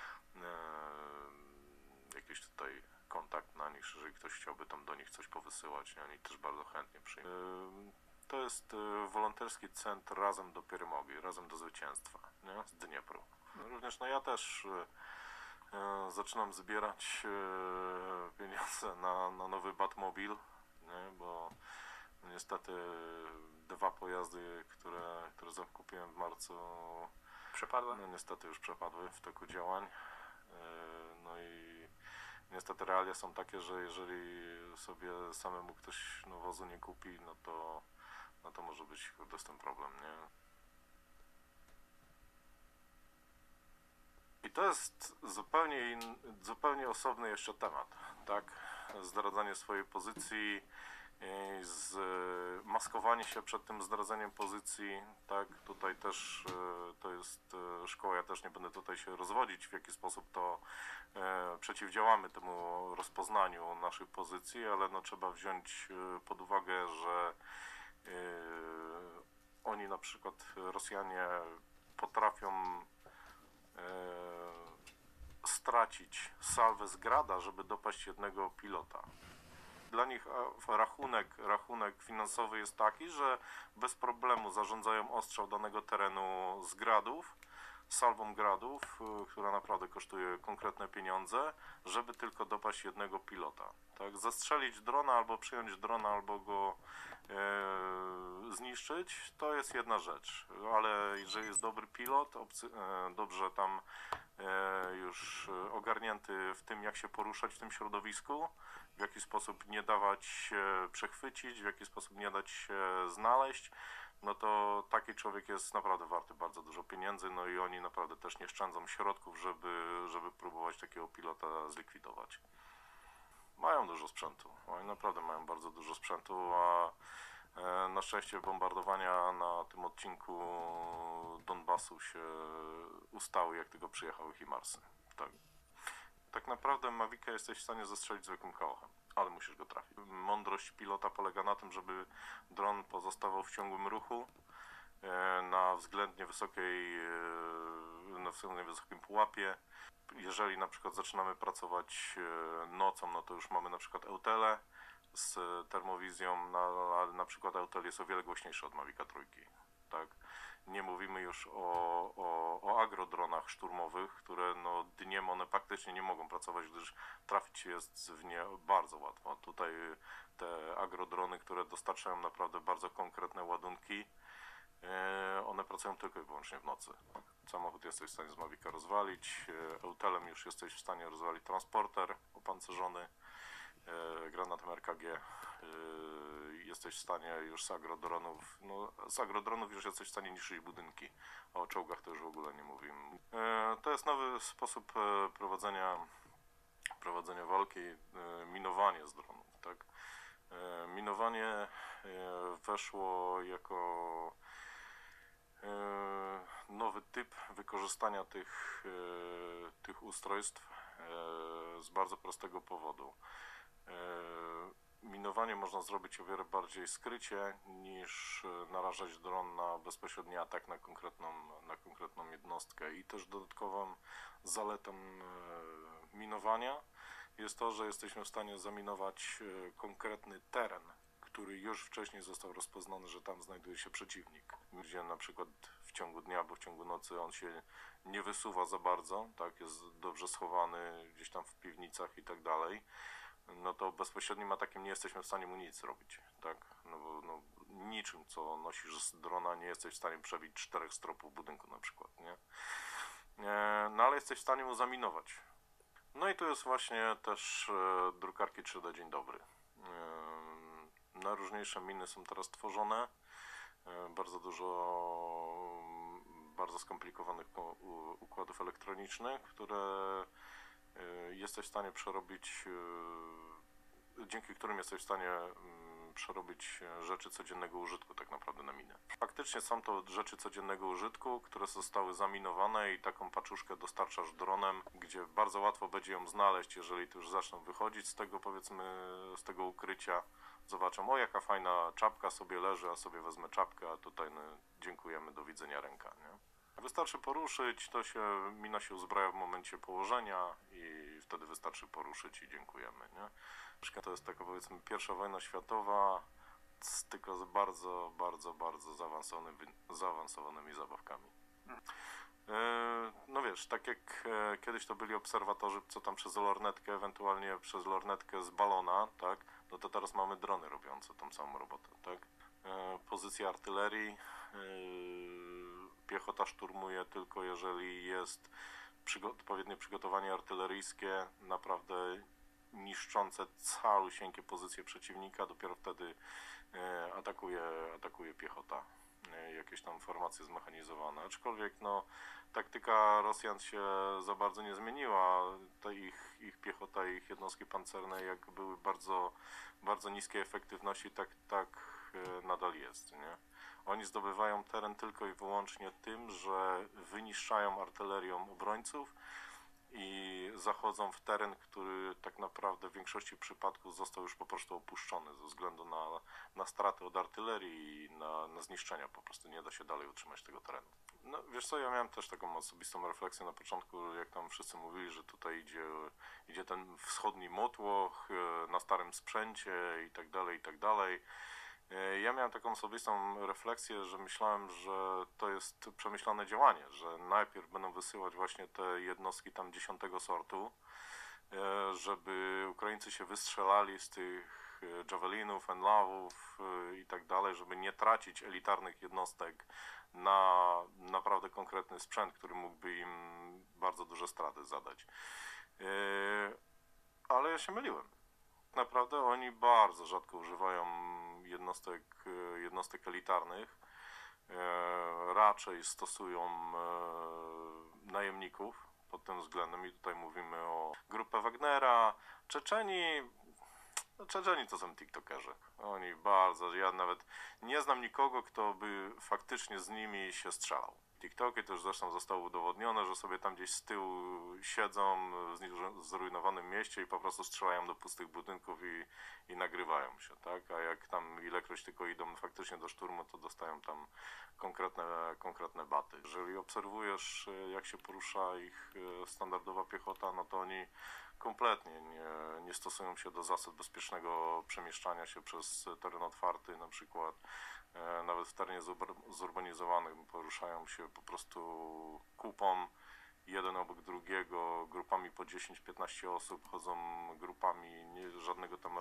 jakiś tutaj kontakt na nich, jeżeli ktoś chciałby tam do nich coś powysyłać, nie? Oni też bardzo chętnie przyjmują. To jest wolonterski centr Razem do Piermogi, Razem do Zwycięstwa, nie? Z Dniepru. Również no ja też zaczynam zbierać pieniądze na nowy Batmobil, nie? Bo niestety 2 pojazdy, które zakupiłem w marcu, Przepadła? no niestety już przepadły w toku działań. No i niestety realia są takie, że jeżeli sobie samemu ktoś wozu nie kupi, no to może być z tym problem, nie? I to jest zupełnie osobny jeszcze temat, tak? Zdradzanie swojej pozycji, maskowanie się przed tym zdradzeniem pozycji, tak? Tutaj też to jest szkoła, ja też nie będę tutaj się rozwodzić, w jaki sposób to przeciwdziałamy temu rozpoznaniu naszych pozycji, ale no trzeba wziąć pod uwagę, że oni na przykład, Rosjanie, potrafią stracić salwę z grada, żeby dopaść jednego pilota. Dla nich rachunek finansowy jest taki, że bez problemu zarządzają ostrzał danego terenu z gradów, salwą gradów, która naprawdę kosztuje konkretne pieniądze, żeby tylko dopaść jednego pilota. Tak? Zastrzelić drona, albo przyjąć drona, albo go zniszczyć, to jest jedna rzecz, ale jeżeli jest dobry pilot, dobrze tam już ogarnięty w tym, jak się poruszać w tym środowisku, w jaki sposób nie dawać się przechwycić, w jaki sposób nie dać się znaleźć, no to taki człowiek jest naprawdę warty bardzo dużo pieniędzy, no i oni naprawdę też nie szczędzą środków, żeby próbować takiego pilota zlikwidować. Mają dużo sprzętu, oni naprawdę mają bardzo dużo sprzętu, a na szczęście bombardowania na tym odcinku Donbasu się ustały, jak tylko przyjechały HIMARSy. Tak naprawdę Mavica jesteś w stanie zastrzelić zwykłym kałachem, ale musisz go trafić. Mądrość pilota polega na tym, żeby dron pozostawał w ciągłym ruchu na względnie wysokim pułapie. Jeżeli na przykład zaczynamy pracować nocą, no to już mamy na przykład Eutele z termowizją, ale na przykład Eutel jest o wiele głośniejszy od Mavica trójki, tak? Nie mówimy już o agrodronach szturmowych, które no, dniem one praktycznie nie mogą pracować, gdyż trafić jest w nie bardzo łatwo. Tutaj te agrodrony, które dostarczają naprawdę bardzo konkretne ładunki, one pracują tylko i wyłącznie w nocy. Samochód jesteś w stanie z Mavica rozwalić, Eutelem już jesteś w stanie rozwalić transporter opancerzony, granatem RKG. Jesteś w stanie już z agrodronów, no z agrodronów już jesteś w stanie niszczyć budynki, a o czołgach to już w ogóle nie mówimy. To jest nowy sposób prowadzenia walki, minowanie z dronów, tak? Minowanie weszło jako nowy typ wykorzystania tych ustrojstw z bardzo prostego powodu. Minowanie można zrobić o wiele bardziej skrycie niż narażać dron na bezpośredni atak na konkretną jednostkę. I też dodatkową zaletą minowania jest to, że jesteśmy w stanie zaminować konkretny teren, który już wcześniej został rozpoznany, że tam znajduje się przeciwnik. Gdzie na przykład w ciągu dnia albo w ciągu nocy on się nie wysuwa za bardzo, tak, jest dobrze schowany gdzieś tam w piwnicach i tak dalej, no to bezpośrednim atakiem nie jesteśmy w stanie mu nic zrobić, tak, no bo no, niczym, co nosisz z drona, nie jesteś w stanie przebić 4 stropów budynku na przykład, nie? No ale jesteś w stanie mu zaminować. No i tu jest właśnie też drukarki 3D dzień dobry. Najróżniejsze miny są teraz tworzone, bardzo dużo bardzo skomplikowanych układów elektronicznych, które jesteś w stanie przerobić, dzięki którym jesteś w stanie przerobić rzeczy codziennego użytku tak naprawdę na minę. Faktycznie są to rzeczy codziennego użytku, które zostały zaminowane i taką paczuszkę dostarczasz dronem, gdzie bardzo łatwo będzie ją znaleźć, jeżeli to już zaczną wychodzić z tego, powiedzmy, z tego ukrycia. Zobaczą, o jaka fajna czapka sobie leży, a sobie wezmę czapkę, a tutaj no, dziękujemy, do widzenia, ręka, nie? Wystarczy poruszyć, mina się uzbraja w momencie położenia i wtedy wystarczy poruszyć i dziękujemy, nie? To jest taka, powiedzmy, pierwsza wojna światowa, tylko z bardzo zaawansowanymi zabawkami. No wiesz, tak jak kiedyś to byli obserwatorzy, co tam przez lornetkę, ewentualnie przez lornetkę z balona, tak? No to teraz mamy drony robiące tą samą robotę, tak? Pozycja artylerii, piechota szturmuje tylko jeżeli jest odpowiednie przygotowanie artyleryjskie, naprawdę niszczące całusieńkie pozycje przeciwnika, dopiero wtedy atakuje piechota, jakieś tam formacje zmechanizowane, aczkolwiek no taktyka Rosjan się za bardzo nie zmieniła, ich piechota i ich jednostki pancerne jak były bardzo niskiej efektywności, tak nadal jest, nie? Oni zdobywają teren tylko i wyłącznie tym, że wyniszczają artylerią obrońców i zachodzą w teren, który tak naprawdę w większości przypadków został już po prostu opuszczony ze względu na straty od artylerii i na zniszczenia. Po prostu nie da się dalej utrzymać tego terenu. No wiesz co, ja miałem też taką osobistą refleksję na początku, jak tam wszyscy mówili, że tutaj idzie ten wschodni motłoch na starym sprzęcie i tak dalej, i tak dalej. Ja miałem taką osobistą refleksję, że myślałem, że to jest przemyślane działanie, że najpierw będą wysyłać właśnie te jednostki tam 10. sortu, żeby Ukraińcy się wystrzelali z tych javelinów, enlawów i tak dalej, żeby nie tracić elitarnych jednostek na naprawdę konkretny sprzęt, który mógłby im bardzo duże straty zadać. Ale ja się myliłem. Naprawdę oni bardzo rzadko używają jednostek elitarnych, raczej stosują najemników pod tym względem i tutaj mówimy o grupie Wagnera. Czeczeni to są tiktokerzy. Oni ja nawet nie znam nikogo, kto by faktycznie z nimi się strzelał. TikToki też zresztą zostało udowodnione, że sobie tam gdzieś z tyłu siedzą w zrujnowanym mieście i po prostu strzelają do pustych budynków i nagrywają się, tak? A jak tam ilekroć tylko idą faktycznie do szturmu, to dostają tam konkretne baty. Jeżeli obserwujesz, jak się porusza ich standardowa piechota, no to oni kompletnie nie stosują się do zasad bezpiecznego przemieszczania się przez teren otwarty na przykład. nawet w terenie zurbanizowanym poruszają się po prostu kupą, jeden obok drugiego, grupami po 10-15 osób, chodzą grupami, żadnego tam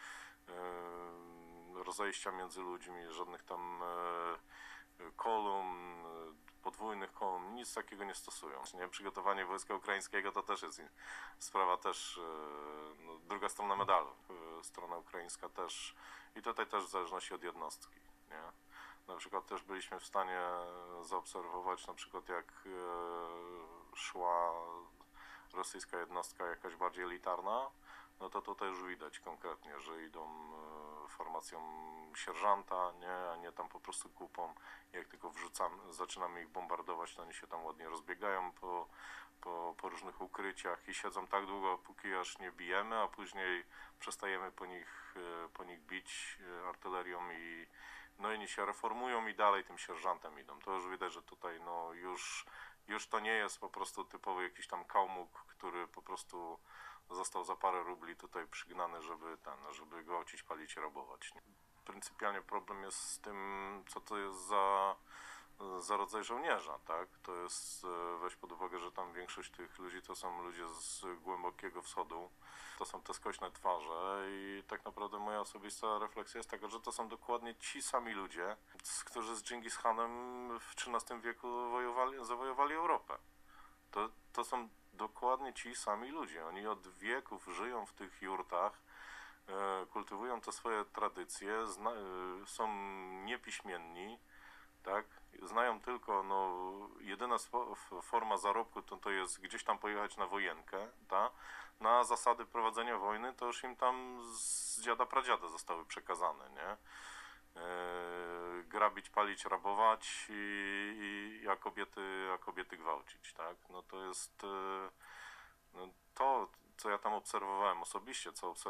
rozejścia między ludźmi, żadnych tam kolumn, podwójnych kolumn, nic takiego nie stosują. Nie? Przygotowanie wojska ukraińskiego to też jest sprawa też, no, druga strona medalu, strona ukraińska też i tutaj też w zależności od jednostki. Nie? Na przykład też byliśmy w stanie zaobserwować na przykład jak szła rosyjska jednostka jakaś bardziej elitarna, no to tutaj już widać konkretnie, że idą formacją sierżanta, nie, a nie tam po prostu kupą. Jak tylko zaczynamy ich bombardować, to oni się tam ładnie rozbiegają po różnych ukryciach i siedzą tak długo, póki aż nie bijemy, a później przestajemy po nich bić artylerią i no i oni się reformują i dalej tym sierżantem idą. To już widać, że tutaj no już to nie jest po prostu typowy jakiś tam kałmuk, który po prostu został za parę rubli tutaj przygnany, żeby gwałcić, palić, rabować. Pryncypialnie problem jest z tym, co to jest za rodzaj żołnierza, tak? To jest, weź pod uwagę, że tam większość tych ludzi to są ludzie z głębokiego wschodu, to są te skośne twarze i tak naprawdę moja osobista refleksja jest taka, że to są dokładnie ci sami ludzie, którzy z Dżingis Hanem w XIII wieku zawojowali Europę. To są dokładnie ci sami ludzie. Oni od wieków żyją w tych jurtach, kultywują te swoje tradycje, są niepiśmienni, tak? Znają tylko, no, jedyna forma zarobku to jest gdzieś tam pojechać na wojenkę, tak? Na zasady prowadzenia wojny to już im tam z dziada pradziada zostały przekazane, nie? Grabić, palić, rabować a kobiety gwałcić, tak? No to jest no to, co ja tam obserwowałem osobiście,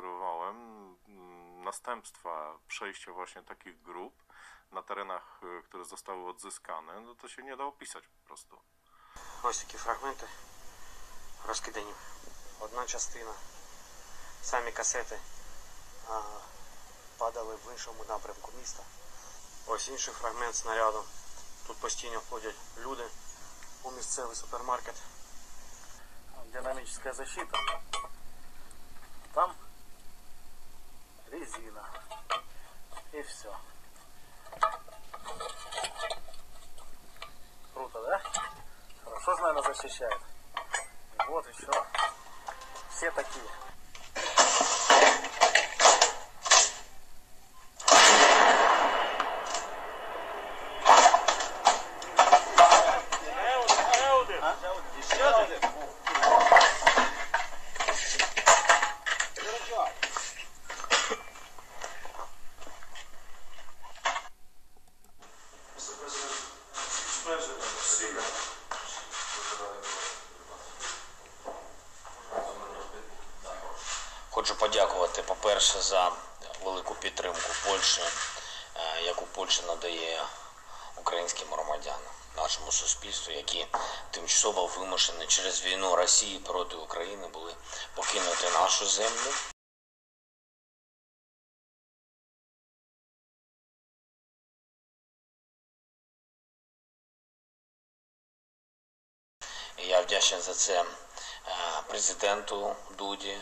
następstwa przejścia właśnie takich grup на теренах, które zostały odzyskane, no to się nie da opisać po prostu. Ось такі фрагменти розкидані. Одна частина. Самі касети падали в іншому напрямку міста. Ось інший фрагмент снаряду. Тут постійно ходять люди у місцевий супермаркет. Динамическая защита. Там резина. И все. Круто, да? Хорошо, наверное, защищает. И вот еще. Все такие. Хочу подякувати, по-перше, за велику підтримку Польщі, яку Польща надає українським громадянам, нашому суспільству, які тимчасово вимушені через війну Росії проти України були покинути нашу землю. Я вдячний за це президенту Дуді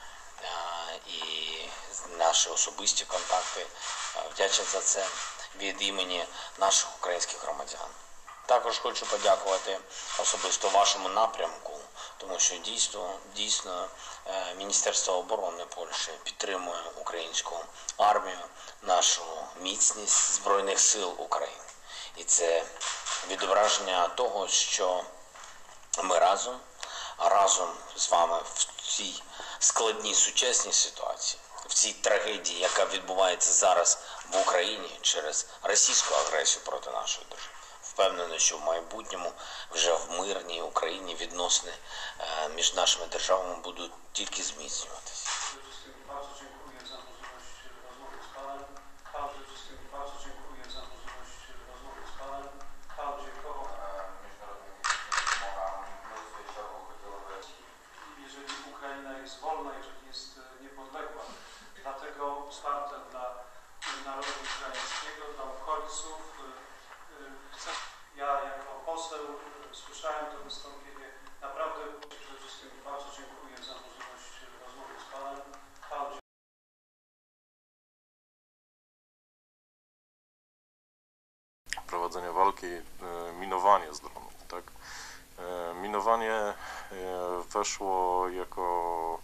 і наші особисті контакти. Вдячний за це від імені наших українських громадян. Також хочу подякувати особисто вашому напрямку, тому що дійсно Міністерство оборони Польщі підтримує українську армію, нашу міцність Збройних сил України. І це відображення того, що ми разом з вами в цій складній сучасній ситуації, в цій трагедії, яка відбувається зараз в Україні через російську агресію проти нашої держави. Впевнений, що в майбутньому вже в мирній Україні відносини між нашими державами будуть тільки зміцнюватися. Dlatego wsparciem dla narodu ukraińskiego, dla uchodźców, prowadzenia walki, minowanie z dronów, tak? Minowanie weszło jako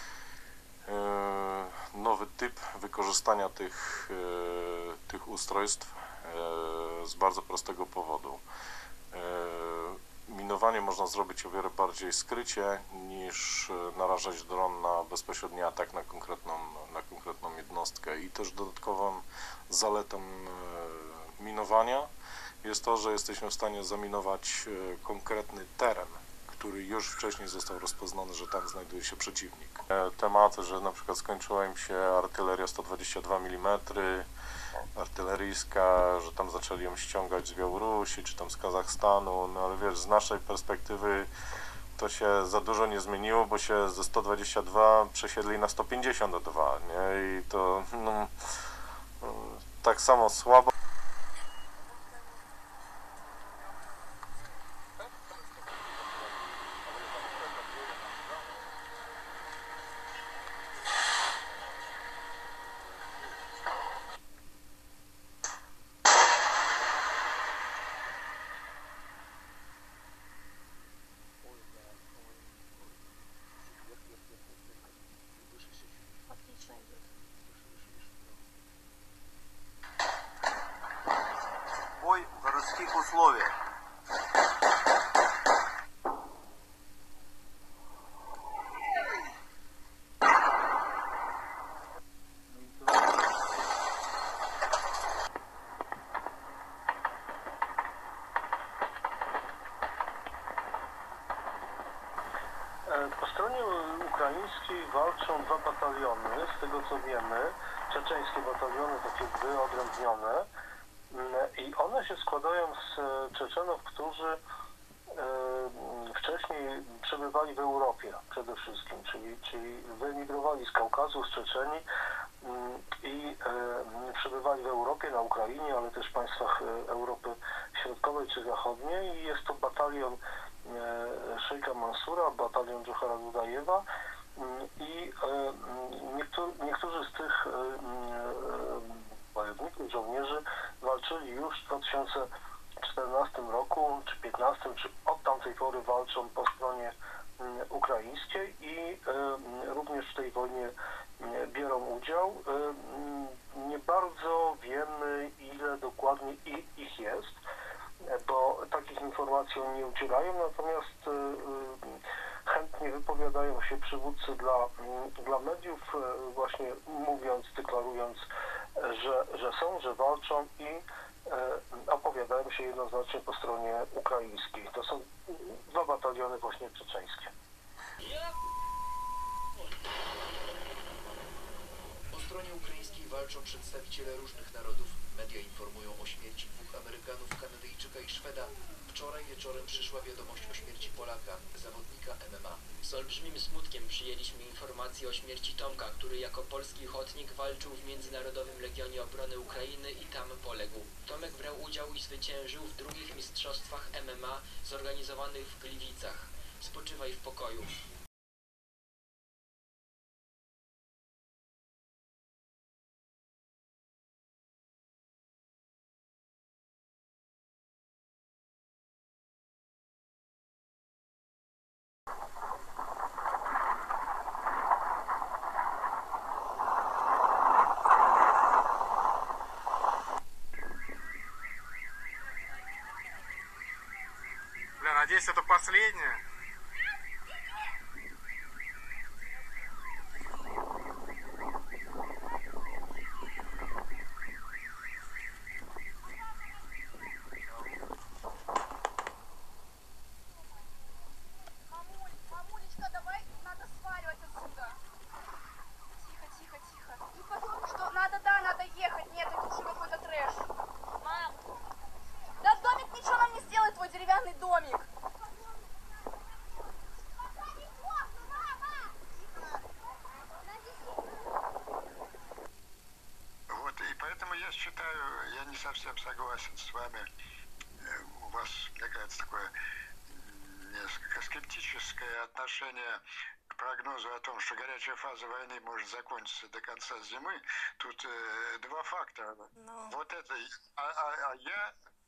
nowy typ wykorzystania tych ustrojstw z bardzo prostego powodu. Minowanie można zrobić o wiele bardziej skrycie niż narażać dron na bezpośredni atak na konkretną jednostkę. I też dodatkową zaletą minowania jest to, że jesteśmy w stanie zaminować konkretny teren, który już wcześniej został rozpoznany, że tam znajduje się przeciwnik. Tematy, że na przykład skończyła im się artyleria 122 mm, artyleryjska, że tam zaczęli ją ściągać z Białorusi, czy tam z Kazachstanu, no ale wiesz, z naszej perspektywy to się za dużo nie zmieniło, bo się ze 122 przesiedli na 152, nie? I to no, tak samo słabo. Бой в городских условиях. Po stronie ukraińskiej walczą dwa bataliony, z tego co wiemy, czeczeńskie bataliony, takie wyodrębnione, i one się składają z Czeczenów, którzy wcześniej przebywali w Europie przede wszystkim, czyli wyemigrowali z Kaukazu, z Czeczenii i przebywali w Europie, na Ukrainie, ale też w państwach Europy Środkowej czy Zachodniej, i jest to batalion Szejka Mansura, batalion Dżohara Dudajewa, i niektórzy z tych bojowników, żołnierzy walczyli już w 2014 roku, czy 2015, czy od tamtej pory walczą po stronie ukraińskiej i również w tej wojnie biorą udział. Nie bardzo wiemy, ile dokładnie ich jest, bo takich informacji oni nie udzielają, natomiast chętnie wypowiadają się przywódcy dla mediów, właśnie mówiąc, deklarując, że są, że walczą, i opowiadają się jednoznacznie po stronie ukraińskiej. To są dwa bataliony właśnie czeczeńskie. Po stronie ukraińskiej walczą przedstawiciele różnych narodów. Media informują o śmierci dwóch Amerykanów, Kanadyjczyka i Szweda. Wczoraj wieczorem przyszła wiadomość o śmierci Polaka, zawodnika MMA. Z olbrzymim smutkiem przyjęliśmy informację o śmierci Tomka, który jako polski ochotnik walczył w Międzynarodowym Legionie Obrony Ukrainy i tam poległ. Tomek brał udział i zwyciężył w drugich mistrzostwach MMA zorganizowanych w Gliwicach. Spoczywaj w pokoju. Надеюсь, это последнее. Мамулечка, давай, надо сваливать отсюда. Тихо, тихо, тихо. И потом, что надо, да, надо ехать. Нет, это уже какой-то трэш. Мам! Да домик ничего нам не сделает, твой деревянный домик. Вот, и поэтому я считаю, я не совсем согласен с вами. У вас, мне кажется, такое несколько скептическое отношение к прогнозу о том, что горячая фаза войны может закончиться до конца зимы. Тут два фактора. Вот это. А я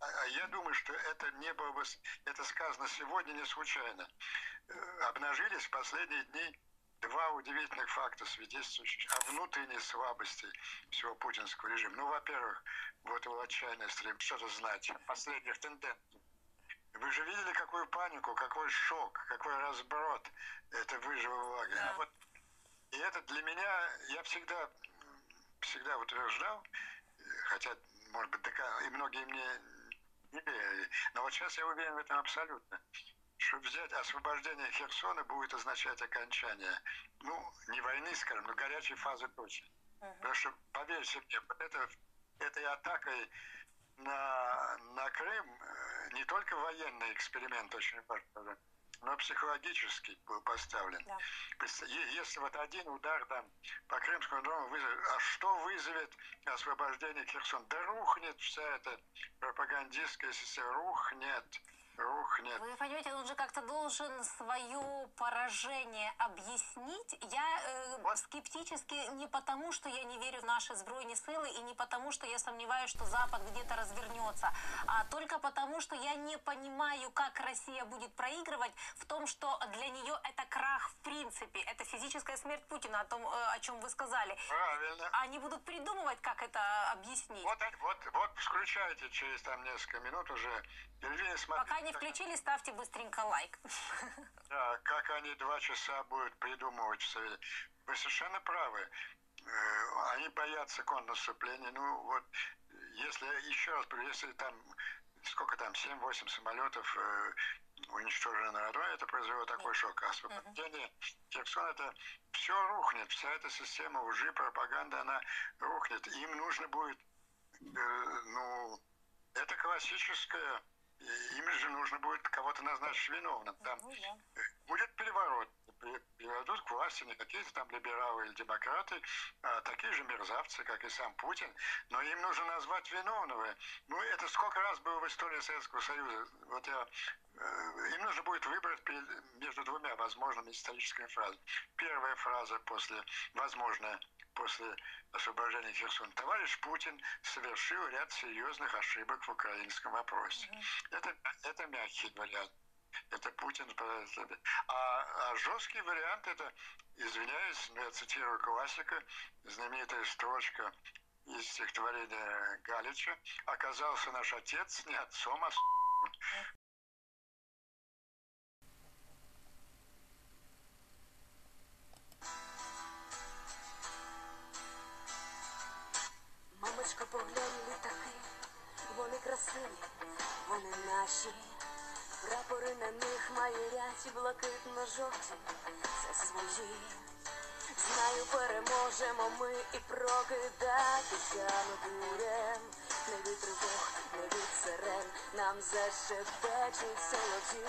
я думаю, что это не было бы, это сказано сегодня не случайно. Обнажились в последние дни два удивительных факта, свидетельствующих о внутренней слабости всего путинского режима. Ну, во-первых, вот его отчаянное стремление что-то знать о последних тенденциях. Вы же видели, какую панику, какой шок, какой разброд это выжило в лагере. Да. Вот, и это для меня, я всегда утверждал, хотя, может быть, и многие мне не верили, но вот сейчас я уверен в этом абсолютно, что взять освобождение Херсона будет означать окончание, ну, не войны, скажем, но горячей фазы точно. Потому что, поверьте мне, вот этой атакой на Крым не только военный эксперимент очень важный, но психологически был поставлен. Да. Если вот один удар там по Крымскому дому вызовет, а что вызовет освобождение Херсона? Да рухнет вся эта пропагандистская система, рухнет. Вы понимаете, он же как-то должен свое поражение объяснить. Я скептически не потому, что я не верю в наши Збройные силы и не потому, что я сомневаюсь, что Запад где-то развернется, а только потому, что я не понимаю, как Россия будет проигрывать в том, что для нее это крах в принципе, это физическая смерть Путина, о чем вы сказали. Правильно. Они будут придумывать, как это объяснить. Вот включайте через там несколько минут уже телевидение, смотрите. Пока не включили, ставьте быстренько лайк. Да, как они 2 часа будут придумывать в Совете. Вы совершенно правы. Они боятся контрнаступления. Ну вот, если, еще раз, если там, сколько там, 7-8 самолетов уничтожено на родной, это произвело такой шок. А освобождение Херсона, это все рухнет. Вся эта система лжи, пропаганда, она рухнет. Им нужно будет, это классическое. Им же нужно будет кого-то назначить виновным. Там будет переворот. Приведут к власти не какие-то там либералы или демократы, а такие же мерзавцы, как и сам Путин. Но им нужно назвать виновного. Ну, это сколько раз было в истории Советского Союза. Вот им нужно будет выбрать между двумя возможными историческими фразами. Первая фраза возможная после освобождения Херсона. Товарищ Путин совершил ряд серьезных ошибок в украинском вопросе. Это мягкий вариант. Это Путин. А жесткий вариант это, извиняюсь, я цитирую классика, знаменитая строчка из стихотворения Галича: «Оказался наш отец не отцом, а Мамочко, поглянь, літаки, вони красиві, вони наші. Прапори на них майорять блакитно-жовті, це свої. Знаю, переможемо ми і прокидатися ми будем. Не від тривог, не від сирен, нам зашепечуть солов'ї.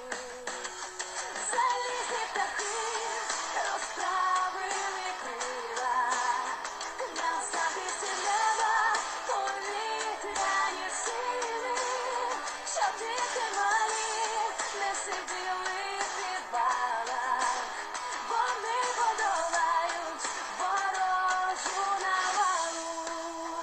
Залізні птахи розправили крила, нам захисті неба повітряні сили, щоб діти малі не сиділи в підвалах. Вони подолають ворожу навалу.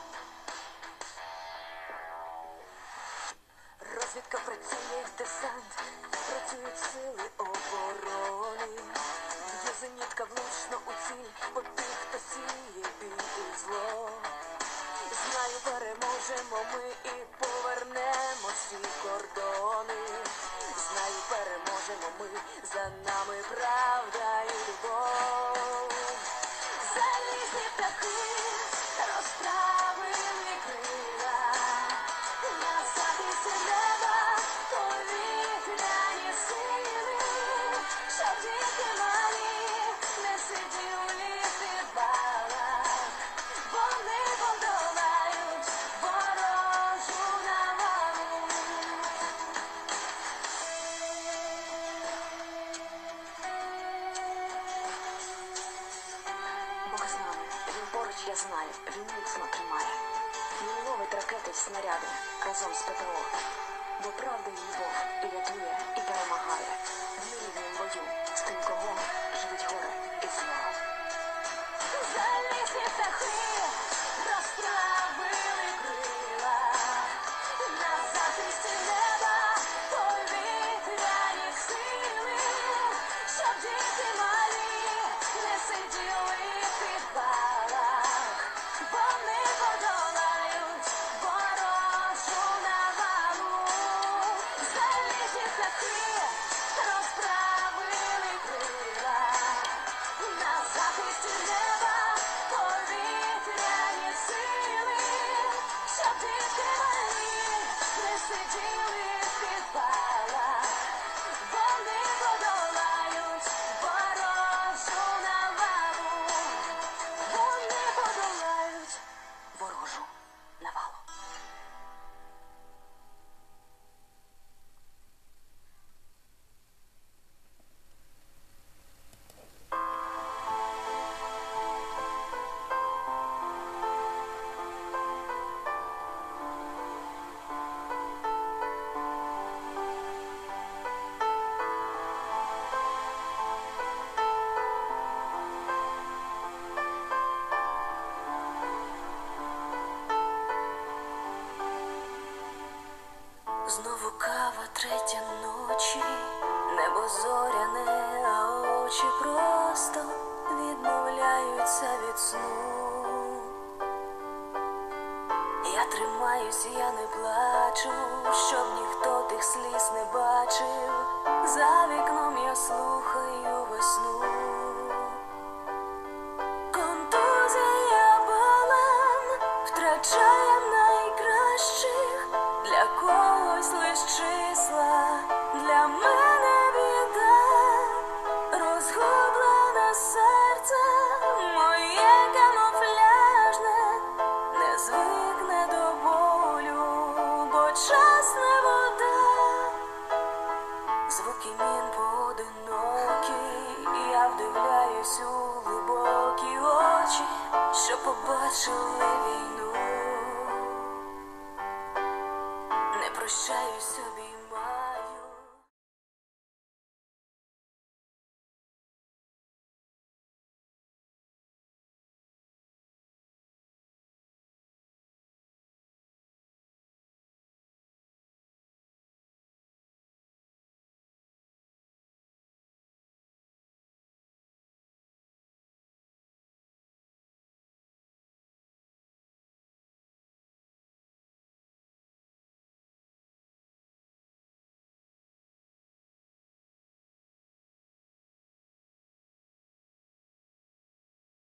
Розвідка працює, десант, працюють сили оборони. Є зенітка влучно у ціль, по тих, хто сіє біль і зло. Знаю, переможемо ми і повернемо всі кордони. Знаю, переможемо ми, за нами правда і любов. Залізні птахи розправили крила, на захисті неба повітряні сили, щоб діти малі не сиділи в підвалах. Вони подолають ворожу навалу. Бог з нами, він поруч, я знаю, він міцно тримає. Він ловить ракети й снаряди разом з ПТО. Бо правда і любов і рятує, і перемагає. В нерівнім бою з тим, кого живуть горе і зло. Залізні птахи розправили крила, на щоб діти малі не сиділи в підвалах, бо не подолають ворожу навалу. Залізні птахи розправили крила, на захисті неба повітряні сили, щоб діти малі не сиділи в підвалах, вони подолають ворожу навалу. Вони подолають ворожу навалу. Знову кава, третя ночі, небо зоряне, а очі просто відмовляються від сну. Я тримаюсь, я не плачу, щоб ніхто тих сліз не бачив. За вікном я